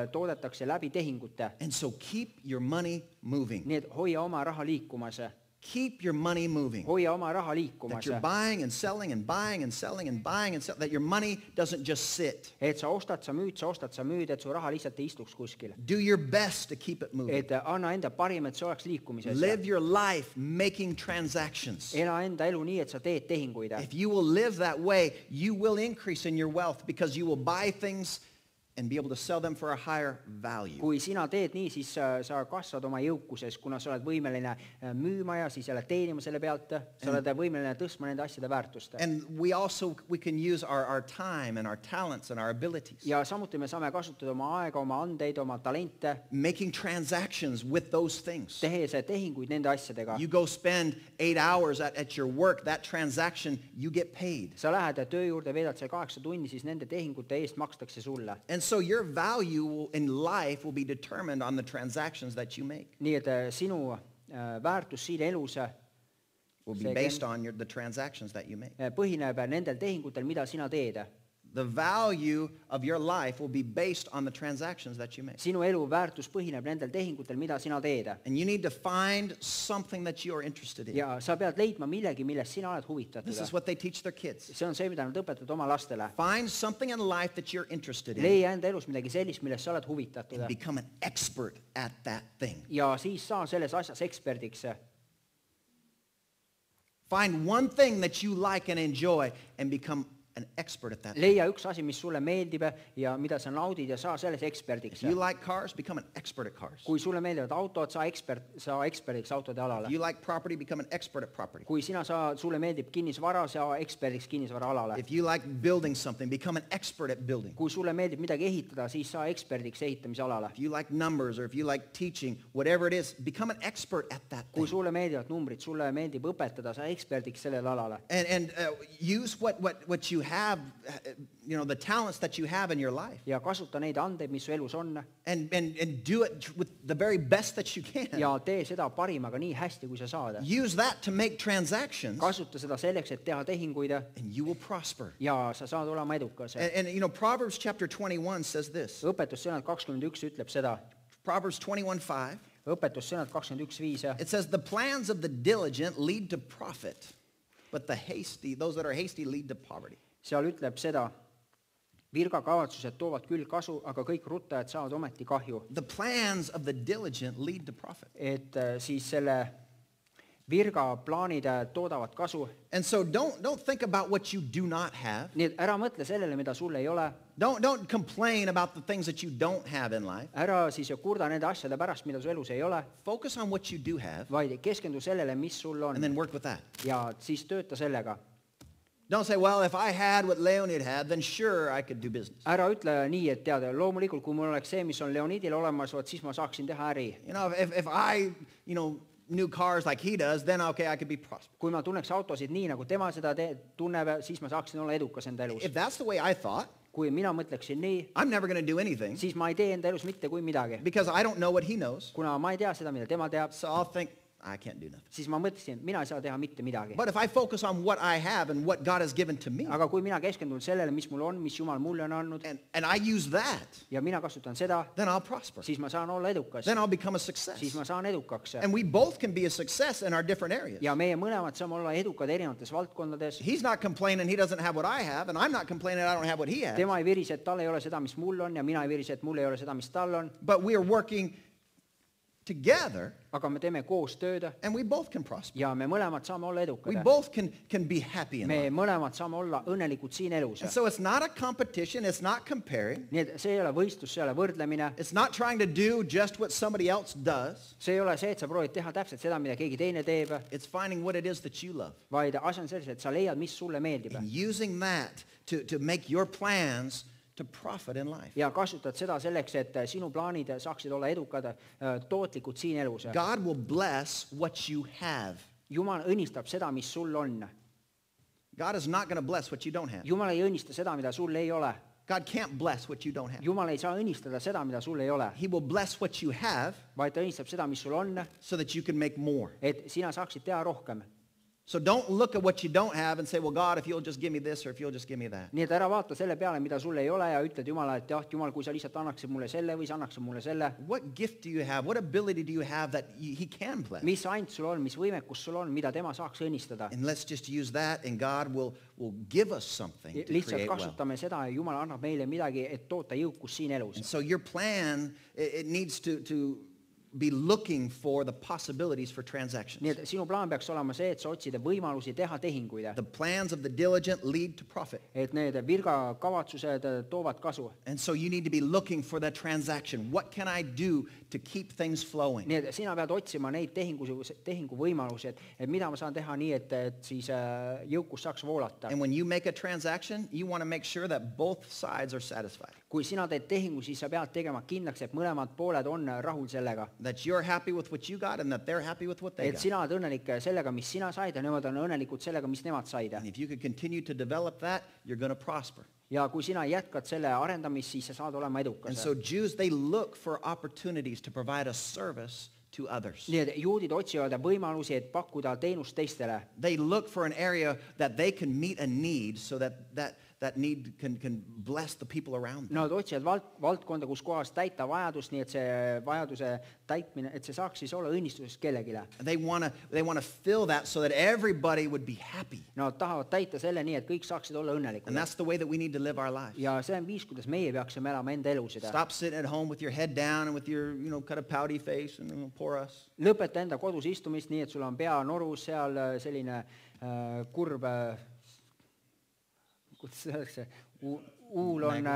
toodetakse läbi tehingute. And so keep your money moving. Nii et hoia oma raha liikumas. Keep your money moving. Hoia oma raha That liikumas. you're buying and selling and buying and selling and buying and selling. That your money doesn't just sit. Et sa ostad, sa müüd, et su raha lihtsalt ei istuks kuskil. Do your best to keep it moving. Et anna enda parim, et see oleks liikumises. Live your life making transactions. Ela enda elu nii, et sa teed tehinguid. If you will live that way, you will increase in your wealth because you will buy things and be able to sell them for a higher value. Kui sina teed nii, siis sa kasvad oma jõukuses, kuna sa oled võimeline müüma ja siis jälle teenima selle pealt, sa oled võimeline tõstma nende asjade väärtust. And we can use our time and our talents and our abilities. Ja samuti me saame kasutada oma aega, oma andeid, oma talente, Making transactions with those things. tehes tehinguid nende asjadega. You go spend 8 hours at your work, that transaction, you get paid. Sa lähed töö juurde, veedad seal 8 tunni, siis nende tehingute eest makstakse sulle. And so your value in life will be determined on the transactions that you make. Nii et sinu väärtus siin elus Will be based on the transactions that you make. põhineb nendel tehingutel, mida sina teed. The value of your life will be based on the transactions that you make. Sinu elu väärtus põhineb nendel tehingutel, mida sina teed. And you need to find something that you are interested in. Ja sa pead leidma millegi, millest sina oled huvitatud. This is what they teach their kids. See on see, mida nad õpetavad oma lastele. Find something in life that you're interested in Leia enda elus midagi sellist, millest sa oled huvitatud. and become an expert at that thing. Ja siis saa selles asjas eksperdiks. Find one thing that you like and enjoy and become an expert at that thing. Leia üks asi, mis sulle meeldib ja mida sa naudid ja saa selles eksperdiks. If you like cars, become an expert at cars. Kui sulle meeldivad autod, saa eksperdiks autode alale. If you like property, become an expert at property. Kui sulle meeldib kinnisvara, saa eksperdiks kinnisvara alale. If you like building something, become an expert at building. Kui sulle meeldib midagi ehitada, siis saa eksperdiks ehitamise alale. If you like numbers or if you like teaching, whatever it is, become an expert at that Kui thing. sulle meeldivad numbrid, sulle meeldib õpetada, saa eksperdiks sellele alale. And use what you have, the talents that you have in your life. Ja kasuta neid andeid, mis su elus on. And do it with the very best that you can. Ja tee seda parimaga nii hästi, kui sa saad. Use that to make transactions Kasuta seda selleks, et teha tehinguid and you will prosper. ja sa saad olema edukas. And Proverbs chapter 21 says this. Õpetussõnad 21 ütleb seda. Proverbs 21:5. Õpetussõnad 21:5. It says the plans of the diligent lead to profit, but those that are hasty lead to poverty. Seal ütleb seda, virkakavatsused toovad küll kasu, aga kõik ruttajad saavad ometi kahju. The plans of the diligent lead to profit. Et siis selle virga plaanid toodavad kasu. And so don't think about what you do not have. Nii et ära mõtle sellele, mida sul ei ole. Don't complain about the things that you don't have in life. Ära siis kurda nende asjade pärast, mida su elus ei ole, Focus on what you do have vaid keskendu sellele, mis sul on. and then work with that. Ja siis tööta sellega. Don't say, well, if I had what Leonid had, then sure I could do business. Ära ütle nii, et tead, loomulikult, kui mul oleks see, mis on Leonidil olemas, siis ma saaksin teha äri. If I, knew cars like he does, then okay, I could be prosperous. Kui ma tunneks autosid nii, nagu tema seda tunneb, siis ma saaksin olla edukas enda elus. If that's the way I thought, Kui mina mõtleksin nii, I'm never going to do anything siis ma ei tee enda elus mitte kui midagi. because I don't know what he knows. Kuna ma ei tea seda, mida tema teab, So I'll think, I can't do nothing. siis ma mõtlesin, et mina ei saa teha mitte midagi. But if I focus on what I have and what God has given to me, Aga kui mina keskendun sellele, mis mul on, mis Jumal mulle on andnud, and I use that, ja mina kasutan seda, then I'll prosper. siis ma saan olla edukas. Then I'll become a success. Siis ma saan edukaks. And we both can be a success in our different areas. Ja meie mõlemad saame olla edukad erinevates valdkondades. He's not complaining he doesn't have what I have, and I'm not complaining I don't have what he has. Tema ei virise, et tal ei ole seda, mis mul on, ja mina ei virise, et mul ei ole seda, mis tal on. But we are working together, Aga me teeme koos tööd and we both can prosper. ja me mõlemad saame olla We edukad. both can be happy in Me life. mõlemad saame olla õnnelikud siin elus. And so it's not a competition, it's not comparing. Nii et see ei ole võistlus, see ei ole võrdlemine. It's not trying to do just what somebody else does. See ei ole see, et sa proovid teha täpselt seda, mida keegi teine teeb, It's finding what it is that you love. vaid asi on selles, et sa leiad, mis sulle meeldib. And using that to make your plans to profit in life. Ja kasutad seda selleks, et sinu plaanid saaksid olla edukad, tootlikud siin elus. God will bless what you have. Jumal õnnistab seda, mis sul on. God is not going to bless what you don't have. Jumal ei õnnista seda, mida sul ei ole. God can't bless what you don't have. Jumal ei saa õnnistada seda, mida sul ei ole, He will bless what you have vaid ta õnnistab seda, mis sul on, so that you can make more. et sina saaksid teha rohkem. So don't look at what you don't have and say, well, God, if you'll just give me this or if you'll just give me that. Nii et ära vaata selle peale, mida sul ei ole ja ütled Jumala, et jah, Jumal, kui sa lihtsalt annaksid mulle selle või sa annaksid mulle selle. What gift do you have? What ability do you have that he can bless? Mis ant sul on, mis võimekus sul on, mida tema saaks õnnistada. And let's just use that and God will give us something to Lihtsalt create wealth. kasutame seda ja Jumal annab meile midagi, et toota jõukus siin elus. And so your plan, it needs to be looking for the possibilities for transactions. Nii et sinu plaan peaks olema see, et sa otsid võimalusi teha tehinguid. The plans of the diligent lead to profit. Et need virga kavatsused toovad kasu. And so you need to be looking for that transaction. What can I do to keep things flowing? Nii et sina pead otsima neid tehingu võimalusi, et mida ma saan teha nii, et siis jõukus saaks voolata. And when you make a transaction, you want to make sure that both sides are satisfied. Kui sina teed tehingu, siis sa pead tegema kindlaks, et mõlemad pooled on rahul sellega. That you're happy with what you got and that they're happy with what they Et got. sina oled õnnelik sellega, mis sina said ja nemad on õnnelikud sellega, mis nemad said. And if you could continue to develop that, you're going to prosper. Ja kui sina jätkad selle arendamist, siis sa saad olema And edukas. so Jews, they look for opportunities to provide a service to others. Nii et juudid otsivad võimalusi, et pakkuda teenust teistele. They look for an area that they can meet a need so that need can bless the people around them. Nad otsivad valdkonda, kus kohas täita vajadust, nii et see vajaduse täitmine, et see saaks siis olla õnnistuseks kellegile. They want to fill that so that everybody would be happy. Nad tahavad täita selle nii, et kõik saaksid olla And õnnelikud. that's the way that we need to live our lives. Ja see on viis, kuidas meie peaksime elama enda elusid. Stop sitting at home with your head down and with your, kind of pouty face and poor us. Lõpeta enda kodus istumist nii, et sul on pea norus seal selline kurb, kuidas öeldakse, uul on,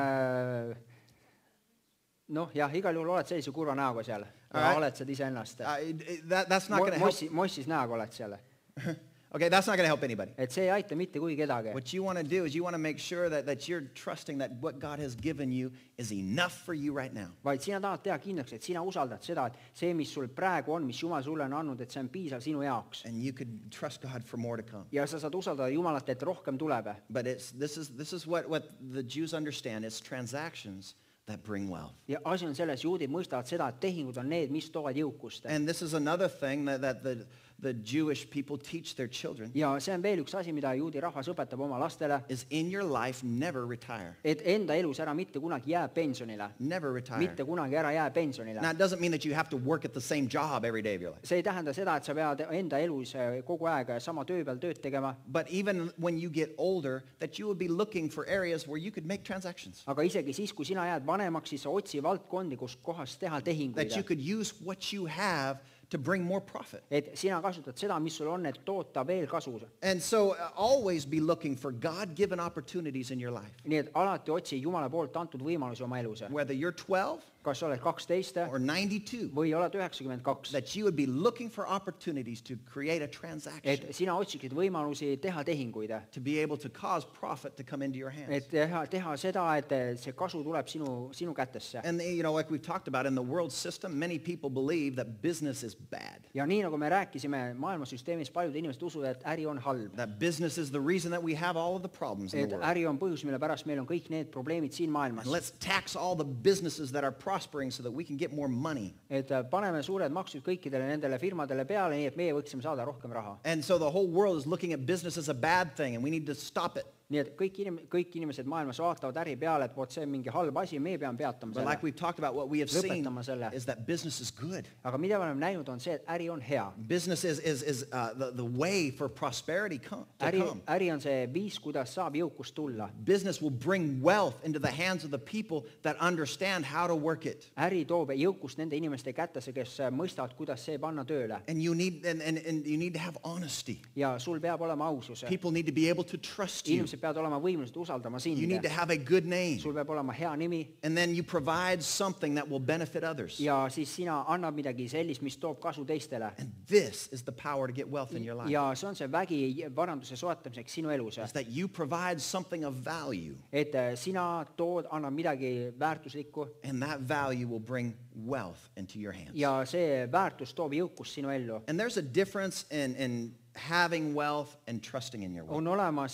noh jah, igal juhul oled sellise kurva näoga seal. Oled seda iseennast. That's not going to help. Mossis näoga oled seal. Okay, that's not going to help anybody. Et see ei aita mitte kui kedagi. What you want to do is you want to make sure that you're trusting that what God has given you is enough for you right now. Vaid sina tahad teha kindlaks, et sina usaldad seda, et see, mis sul praegu on, mis Jumal sulle on andnud, et see on piisav sinu jaoks. And you could trust God for more to come. Ja sa saad usaldada Jumalat, et rohkem tuleb. But this is what the Jews understand. It's transactions that bring wealth. Ja asi on selles, juudid mõistavad seda, et tehingud on need, mis toovad jõukust. And this is another thing that the Jewish people teach their children. Ja see on veel üks asi, mida juudi rahvas õpetab oma lastele. Is in your life never retire. Et enda elus ära mitte kunagi jää pensionile. Never retire. Mitte kunagi ära jää pensionile. Now it doesn't mean that you have to work at the same job every day of your life. See ei tähenda seda, et sa pead enda elus kogu aeg sama töö peal tööd tegema. But even when you get older, that you would be looking for areas where you could make transactions. Aga isegi siis, kui sina jääd vanemaks, siis sa otsi valdkondi, kus kohas teha tehinguid. That you could use what you have to bring more profit. Et sina kasutad seda, mis sul on, et toota veel kasu. And so always be looking for God-given opportunities in your life. Nii et alati otsi Jumala poolt antud võimalusi oma elus. Whether you're 12 Kas sa oled 12 or 92, või oled 92. that you would be looking for opportunities to create a transaction, Et sina otsiksid võimalusi teha tehinguid. to be able to cause profit to come into your hands. Et teha seda, et see kasu tuleb sinu kätesse. And like we've talked about in the world system, many people believe that business is bad. Ja nii nagu me rääkisime maailmasüsteemis, paljud inimesed usuvad, et äri on halb. That business is the reason that we have all of the problems in Et the world. äri on põhjus, mille pärast meil on kõik need probleemid siin maailmas. And let's tax all the businesses that are prospering so that we can get more money. Et paneme suured maksud kõikidele nendele firmadele peale, nii et meie võiksime saada rohkem raha. And so the whole world is looking at business as a bad thing and we need to stop it. Nii et kõik inimesed maailmas vaatavad äri peale, et vot see on mingi halb asi, meie peame peatama But like selle. we've talked about, what we have seen Lõpetama selle. is that business is good. Aga mida me oleme näinud on see, et äri on hea. Business is the way for prosperity to come. Äri on see viis, kuidas saab jõukust tulla. Business will bring wealth into the hands of the people that understand how to work it. Äri toob jõukust nende inimeste kättesse, kes mõistavad, kuidas see panna tööle. And you need you need to have honesty. Ja sul peab olema ausus. People need to be able to trust you. Inimesed peavad olema võimelised usaldama sind. You need to have a good name. Sul peab olema hea nimi. And then you provide something that will benefit others. Ja siis sina annad midagi sellist, mis toob kasu teistele. And this is the power to get wealth in your life. Ja see on see vägi varanduse soetamiseks sinu elus. Is that you provide something of value. Et sina annad midagi väärtuslikku. And that value will bring wealth into your hands. Ja see väärtus toob jõukust sinu ellu. And there's a difference in having wealth and trusting in your wealth. On olemas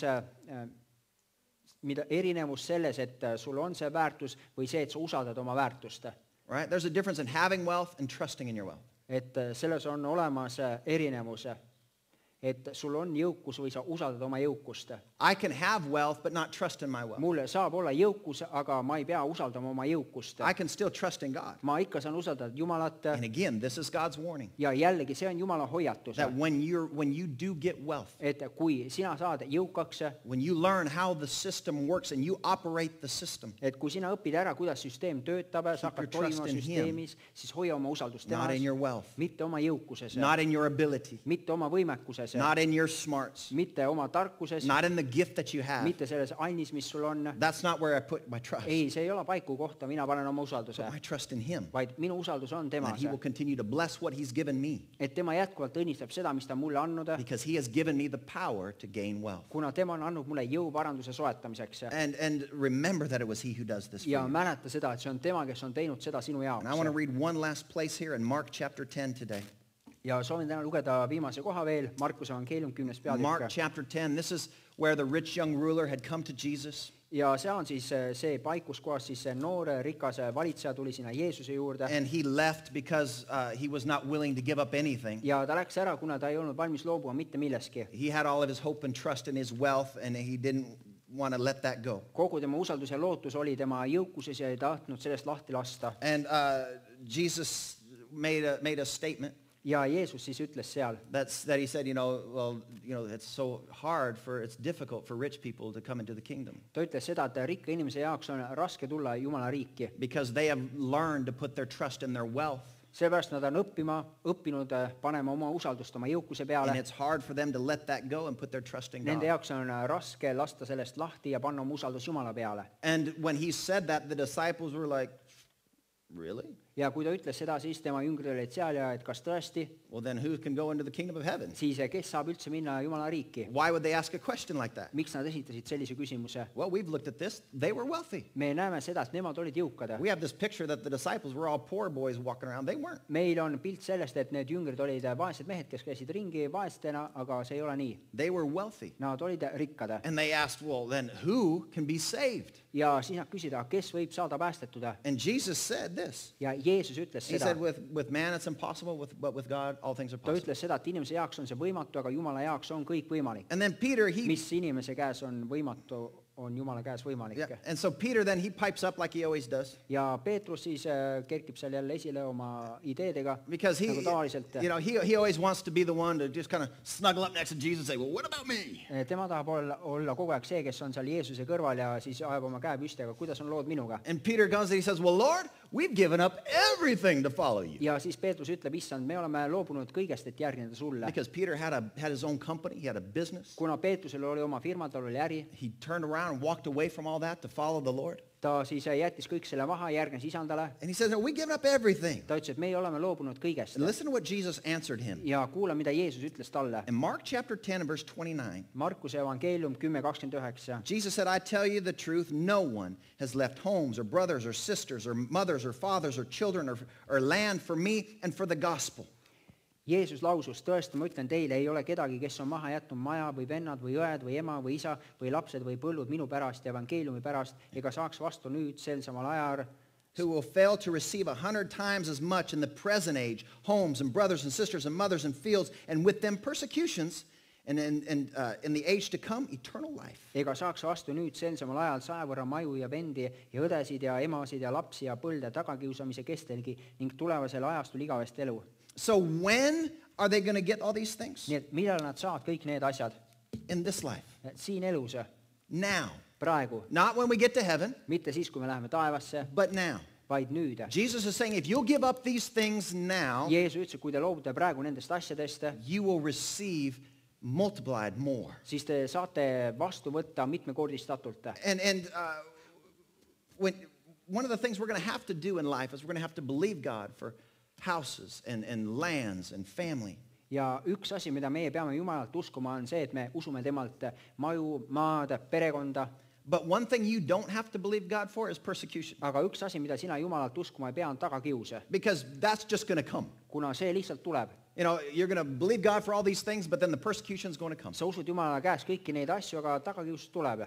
erinevus selles, et sul on see väärtus või see, et sa usaldad oma väärtust. Right? There's a difference in having wealth and trusting in your wealth. Et selles on olemas erinevus. et sul on jõukus või sa usaldad oma jõukust. I can have wealth but not trust in my wealth. Mul saab olla jõukus, aga ma ei pea usaldama oma jõukust. I can still trust in God. Ma ikka saan usaldada Jumalat. And again, this is God's warning. Ja jällegi see on Jumala hoiatus. That when you do get wealth, et kui sina saad jõukaks, when you learn how the system works and you operate the system, et kui sina õpid ära, kuidas süsteem töötab, sa hakkad toimima süsteemis, siis hoia oma usaldust not in temas, your wealth, mitte oma jõukuses, not in your ability, mitte oma võimekuses, not in your smarts, mitte oma tarkuses, not in the gift that you have. mitte selles annis, mis sul on. That's not where I put my trust. Ei, see ei ole paiku kohta, mina panen oma usalduse, But my trust in Him. vaid minu usaldus on That temas, He will continue to bless what He's given me et tema jätkuvalt õnnistab seda, mis ta mulle andnud, because He has given me the power to gain wealth. kuna tema on andnud mulle jõuparanduse soetamiseks. And remember that it was He who does this for Ja you. mäleta seda, et see on tema, kes on teinud seda sinu And I want to jaoks. read one last place here in Mark chapter 10 today. Ja soovin täna lugeda viimase koha veel, Markuse evangeelium 10. Mark peatükk. chapter 10, this is where the rich young ruler had come to Jesus. Ja see on siis see paik, kus kohas siis see noor rikas valitseja tuli sinna Jeesuse juurde. And he left because he was not willing to give up anything. Ja ta läks ära, kuna ta ei olnud valmis loobuma mitte milleski. He had all of his hope and trust in his wealth, and he didn't want to let that go. Kogu tema usaldus ja lootus oli tema jõukuses ja ei tahtnud sellest lahti lasta. And Jesus made a statement Ja Jeesus siis ütles seal, that he said, it's difficult for rich people to come into the kingdom ta ütles seda, et rikka inimese jaoks on raske tulla Jumala riiki. because they have learned to put their trust in their wealth. Seepärast nad on õppinud panema oma usaldust oma jõukuse And peale. it's hard for them to let that go and put their trust in Nende God. jaoks on raske lasta sellest lahti ja panna oma usaldus Jumala peale. And when he said that, the disciples were like, really? Ja kui ta ütles seda, siis tema jüngrid olid seal ja et kas tõesti, Well, then who can go into the kingdom of heaven? siis kes saab üldse minna Jumala riiki? Why would they ask a question like that? Miks nad esitasid sellise küsimuse? Well, we've looked at this. They were wealthy. Me näeme seda, et nemad olid jõukad. We have this picture that the disciples were all poor boys walking around. They weren't. Meil on pilt sellest, et need jüngrid olid vaesed mehed, kes käisid ringi vaestena, aga see ei ole nii. They were wealthy. Nad olid rikkad. And they asked, well, then who can be saved? Ja siis nad küsida, kes võib saada päästetud? And Jesus said this. Ja Jeesus ütles He seda. said, with man it's impossible, but with God all things are Ta possible. ütles seda, et inimese jaoks on see võimatu, aga Jumala jaoks on kõik võimalik. And then Peter, Mis inimese käes on võimatu, on Jumala käes võimalik. yeah. And so Peter then he pipes up like he always does. Ja Peetrus siis kerkib seal jälle esile oma ideedega, Because nagu tavaliselt. he always wants to be the one to just kind of snuggle up next to Jesus and say, well, what about me? Tema tahab olla kogu aeg see, kes on seal Jeesuse kõrval ja siis ajab oma käe püsti, aga kuidas on lood minuga? And Peter comes and he says, well, Lord, we've given up everything to follow you. Ja siis Peetrus ütleb, issand, me oleme loobunud kõigest, et järgneda sulle. Because Peter had his own company, he had a business. Kuna Peetrusel oli oma firma, tal oli äri, He turned around and walked away from all that to follow the Lord. ta siis jättis kõik selle maha, järgnes isandale. And he says, no, we've given up everything. Ta ütles, et meie oleme loobunud kõigest. And listen to what Jesus answered him. Ja kuula, mida Jeesus ütles talle. In Mark chapter 10 and verse 29, Markuse evangeelium 10:29. Jesus said, I tell you the truth, no one has left homes or brothers or sisters or mothers or fathers or children or land for me and for the gospel. Jeesus lausus, tõesti, ma ütlen teile, ei ole kedagi, kes on maha jätnud maja või vennad või õed või ema või isa või lapsed või põllud minu pärast ja evangeeliumi pärast, ega saaks vastu nüüd sel samal ajal, who will fail to receive 100 times as much in the present age, homes and brothers and sisters and mothers and fields, and with them persecutions, and in the age to come, eternal life. ega saaks vastu nüüd sel samal ajal 100 võrra maju ja vendi ja õdesid ja emasid ja lapsi ja põlde tagakiusamise kestelgi ning tulevasel ajastul igavest elu. So when are they going to get all these things? Nii et millal nad saavad kõik need asjad? In this life. Siin elus, Now. praegu. Not when we get to heaven, Mitte siis, kui me läheme taevasse, but now. vaid nüüd. Jesus is saying, if you'll give up these things now, Jeesus ütles, kui te loobute praegu nendest asjadest, you will receive multiplied more. siis te saate vastu võtta mitmekordistatult. And when one of the things we're going to have to do in life is we're going to have to believe God for houses and lands and family. Ja üks asi, mida meie peame Jumalalt uskuma, on see, et me usume temalt maju, maad, perekonda. But one thing you don't have to believe God for is persecution. Aga üks asi, mida sina Jumalalt uskuma ei pea, on tagakius. Because that's just going to come. Kuna see lihtsalt tuleb. You know, you're going to believe God for all these things, but then the persecution is going to come. Sa usud Jumala käes kõiki neid asju, aga tagakius tuleb.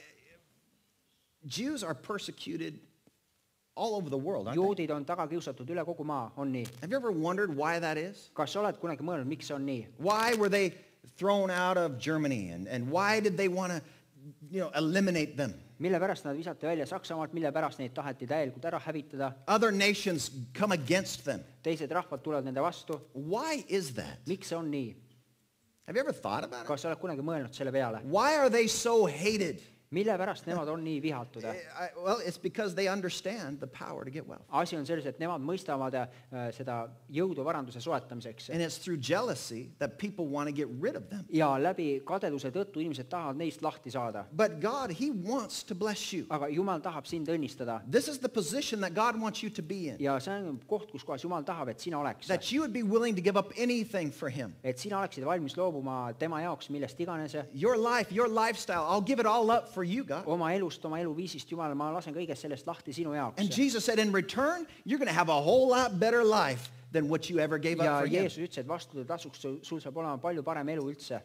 Jews are persecuted all over the world, aren't they? Juudid on tagakiusatud üle kogu maa, on nii. Have you ever wondered why that is? Kas sa oled kunagi mõelnud, miks see on nii? Why were they thrown out of Germany and why did they want to, eliminate them? Mille pärast nad visati välja Saksamaalt, mille pärast neid taheti täielikult ära hävitada. Other nations come against them. Teised rahvad tulevad nende vastu. Why is that? Miks see on nii? Have you ever thought about it? Kas sa oled kunagi mõelnud selle peale? Why are they so hated? Mille pärast nemad on nii vihatud? Well, it's because they understand the power to get wealth. Asi on selles, et nemad mõistavad seda jõudu varanduse soetamiseks. And it's through jealousy that people want to get rid of them. Ja läbi kadeduse tõttu inimesed tahavad neist lahti saada. But God, He wants to bless you. Aga Jumal tahab sind õnnistada. This is the position that God wants you to be in. Ja see on koht, kus kohas Jumal tahab, et sina oleks. That you would be willing to give up anything for Him. Et sina oleksid valmis loobuma tema jaoks millest iganes. Your life, your lifestyle, I'll give it all up for you, God. Oma elust, oma eluviisist, Jumal, ma lasen kõigest sellest lahti sinu jaoks. And Jesus said, in return, you're going to have a whole lot better life than what you ever gave up for Him. Ja Jeesus ütles, et vastutasuks sul saab olema palju parem elu üldse,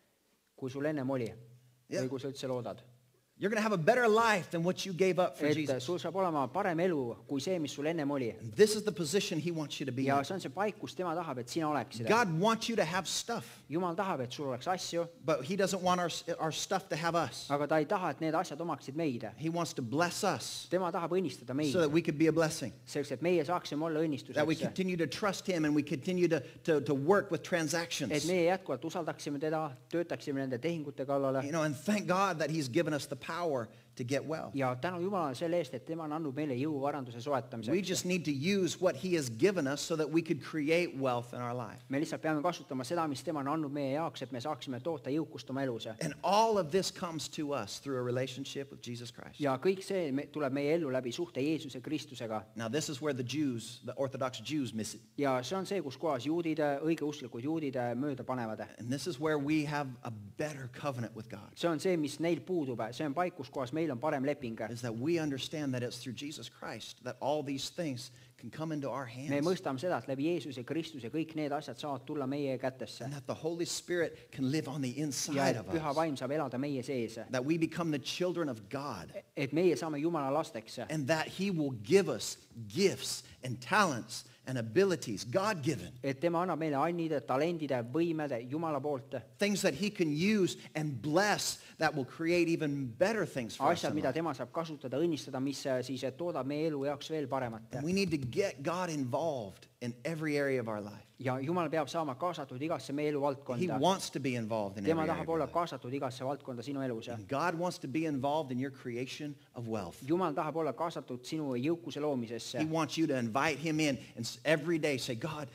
kui sul ennem oli. Või kui sa üldse loodad. You're going to have a better life than what you gave up for Jesus. Sul saab olema parem elu kui see, mis sul ennem oli. And this is the position He wants you to be Ja in. see on see paik, kus tema tahab, et sina oleksid. God wants you to have stuff, Jumal tahab, et sul oleks asju, but He doesn't want our stuff to have us. aga ta ei taha, et need asjad omaksid meid. He wants to bless us Tema tahab õnnistada meid, so that we could be a blessing. selleks, et meie saaksime olla That we õnnistuseks. continue to trust Him and we continue to work with Et transactions. meie jätkuvalt usaldaksime teda, töötaksime nende tehingute kallale. And thank God that He's given us the power to get wealth. Ja tänu Jumalale selle eest, et tema on andnud meile jõu varanduse We soetamiseks. just need to use what He has given us so that we could create wealth in our life. Me lihtsalt peame kasutama seda, mis tema on andnud meie jaoks, et me saaksime toota jõukust oma elus. And all of this comes to us through a relationship with Jesus Christ. Ja kõik see tuleb meie ellu läbi suhte Jeesuse Kristusega. Now this is where the Jews, the Orthodox Jews, miss it. Ja see on see, kus kohas juudid, õigeusklikud juudid mööda panevad. And this is where we have a better covenant with God. See on see, mis neil puudub. See on paik, kus kohas meil on parem leping. Is that we understand that it's through Jesus Christ that all these things can come into our Me hands. mõistame seda, et läbi Jeesuse Kristuse kõik need asjad saavad tulla meie kätesse. And that the Holy Spirit can live on the Ja inside et of püha us. vaim saab elada meie sees. That we become the children of God. Et meie saame Jumala lasteks. And that He will give us gifts and talents and abilities, God-given. Et tema annab meile annid, talendid, võimed Jumala poolt. Things that He can use and bless that will create even better things for us. Asjad, in mida life. tema saab kasutada, õnnistada, mis siis toodab meie elu jaoks veel paremat. And we need to get God involved in every area of our life. Ja Jumal peab saama kaasatud igasse meie elu He valdkonda. wants to be involved in Tema every area tahab of our olla life. kaasatud igasse valdkonda sinu elus. And God wants to be involved in your creation of wealth. Jumal tahab olla kaasatud sinu jõukuse loomisesse. He wants you to invite Him in and every day say, God,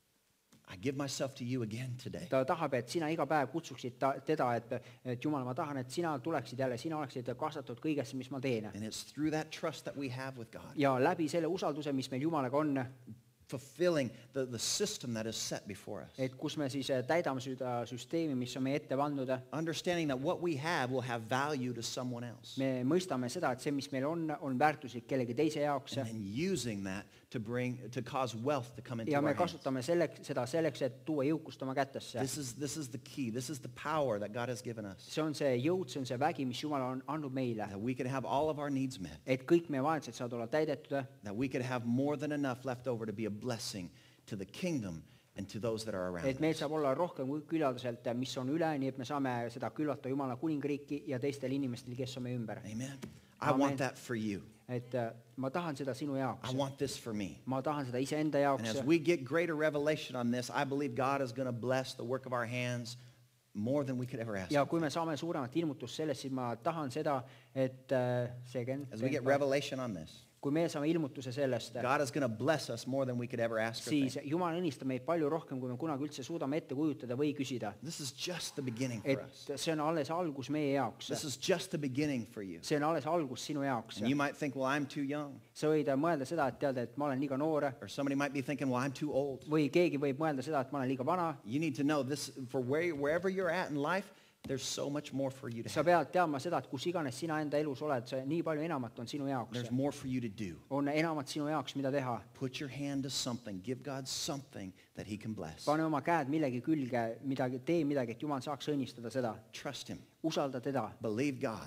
I give myself to you again today. Ta tahab, et sina iga päev kutsuksid teda, et Jumal, ma tahan, et sina tuleksid jälle, sina oleksid kaasatud kõigesse, mis ma teen. And it's through that trust that we have with God, Ja läbi selle usalduse, mis meil Jumalaga on, fulfilling the system that is set before us. et kus me siis täidame seda süsteemi, mis on meie ette pandud. Understanding that what we have will have value to someone else. Me mõistame seda, et see, mis meil on väärtuslik kellegi teise jaoks. And then using that to cause wealth to come into Ja our me hands. kasutame seda selleks, et tuua jõukust oma kätesse. This is the key. This is the power that God has given us. See on see jõud, see on see vägi, mis Jumal on andnud meile. That we can have all of our needs met. Et kõik meie vajadused saavad olla täidetud. That we could have more than enough left over to be a blessing to the kingdom and to those that are around Et meil us. saab olla rohkem kui küllaldaselt, mis on üle, nii et me saame seda küllata Jumala kuningriiki ja teistel inimestel, kes on meie ümber. Amen. I Amen. want that for you. Et ma tahan seda sinu I jaoks. want this for me. Ma tahan seda iseenda And jaoks. as we get greater revelation on this, I believe God is going to bless the work of our hands more than we could ever ask. Ja kui me saame suuremat ilmutust sellest, siis ma tahan seda, et As we get revelation on this, kui me saame ilmutuse sellest, God is going to bless us more than we could ever ask or siis think. Jumal õnnistab meid palju rohkem, kui me kunagi üldse suudame ette kujutada või küsida. This is just the beginning Et for us. see on alles algus meie jaoks. This is just the beginning for you. See on alles algus sinu jaoks. And you might think, well, I'm too young. Sa võid mõelda seda, et teada, et ma olen liiga noor. Or somebody might be thinking, well, I'm too old. Või keegi võib mõelda seda, et ma olen liiga vana. You need to know this, for wherever you're at in life, there's so much more for you to Sa have. pead teadma seda, et kus iganes sina enda elus oled, see nii palju enamat on sinu jaoks. There's more for you to do. On enamat sinu jaoks, mida teha. Put your hand to something. Give God something that He can bless. Pane oma käed millegi külge, tee midagi, et Jumal saaks õnnistada seda. Trust Him. Usalda teda. Believe God.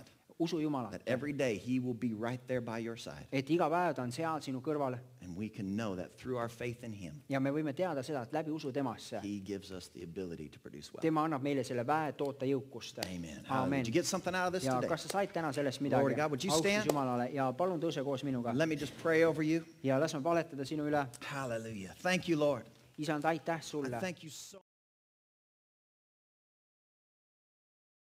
usu Jumalat. That every day he will be right there by your side. Et iga päev ta on seal sinu kõrval. And we can know that through our faith in him, Ja me võime teada seda, et läbi usu temasse he gives us the ability to produce wealth. tema annab meile selle väe toota jõukust. Amen. Amen. Did you get something out of this Ja today? kas sa said täna sellest Lord midagi? God, would you Austus stand? Jumalale ja palun tõuse koos minuga. Let me just pray over you. Ja las me paletada sinu üle. Hallelujah. Thank you, Lord. Isand, aitäh I sulle. thank you so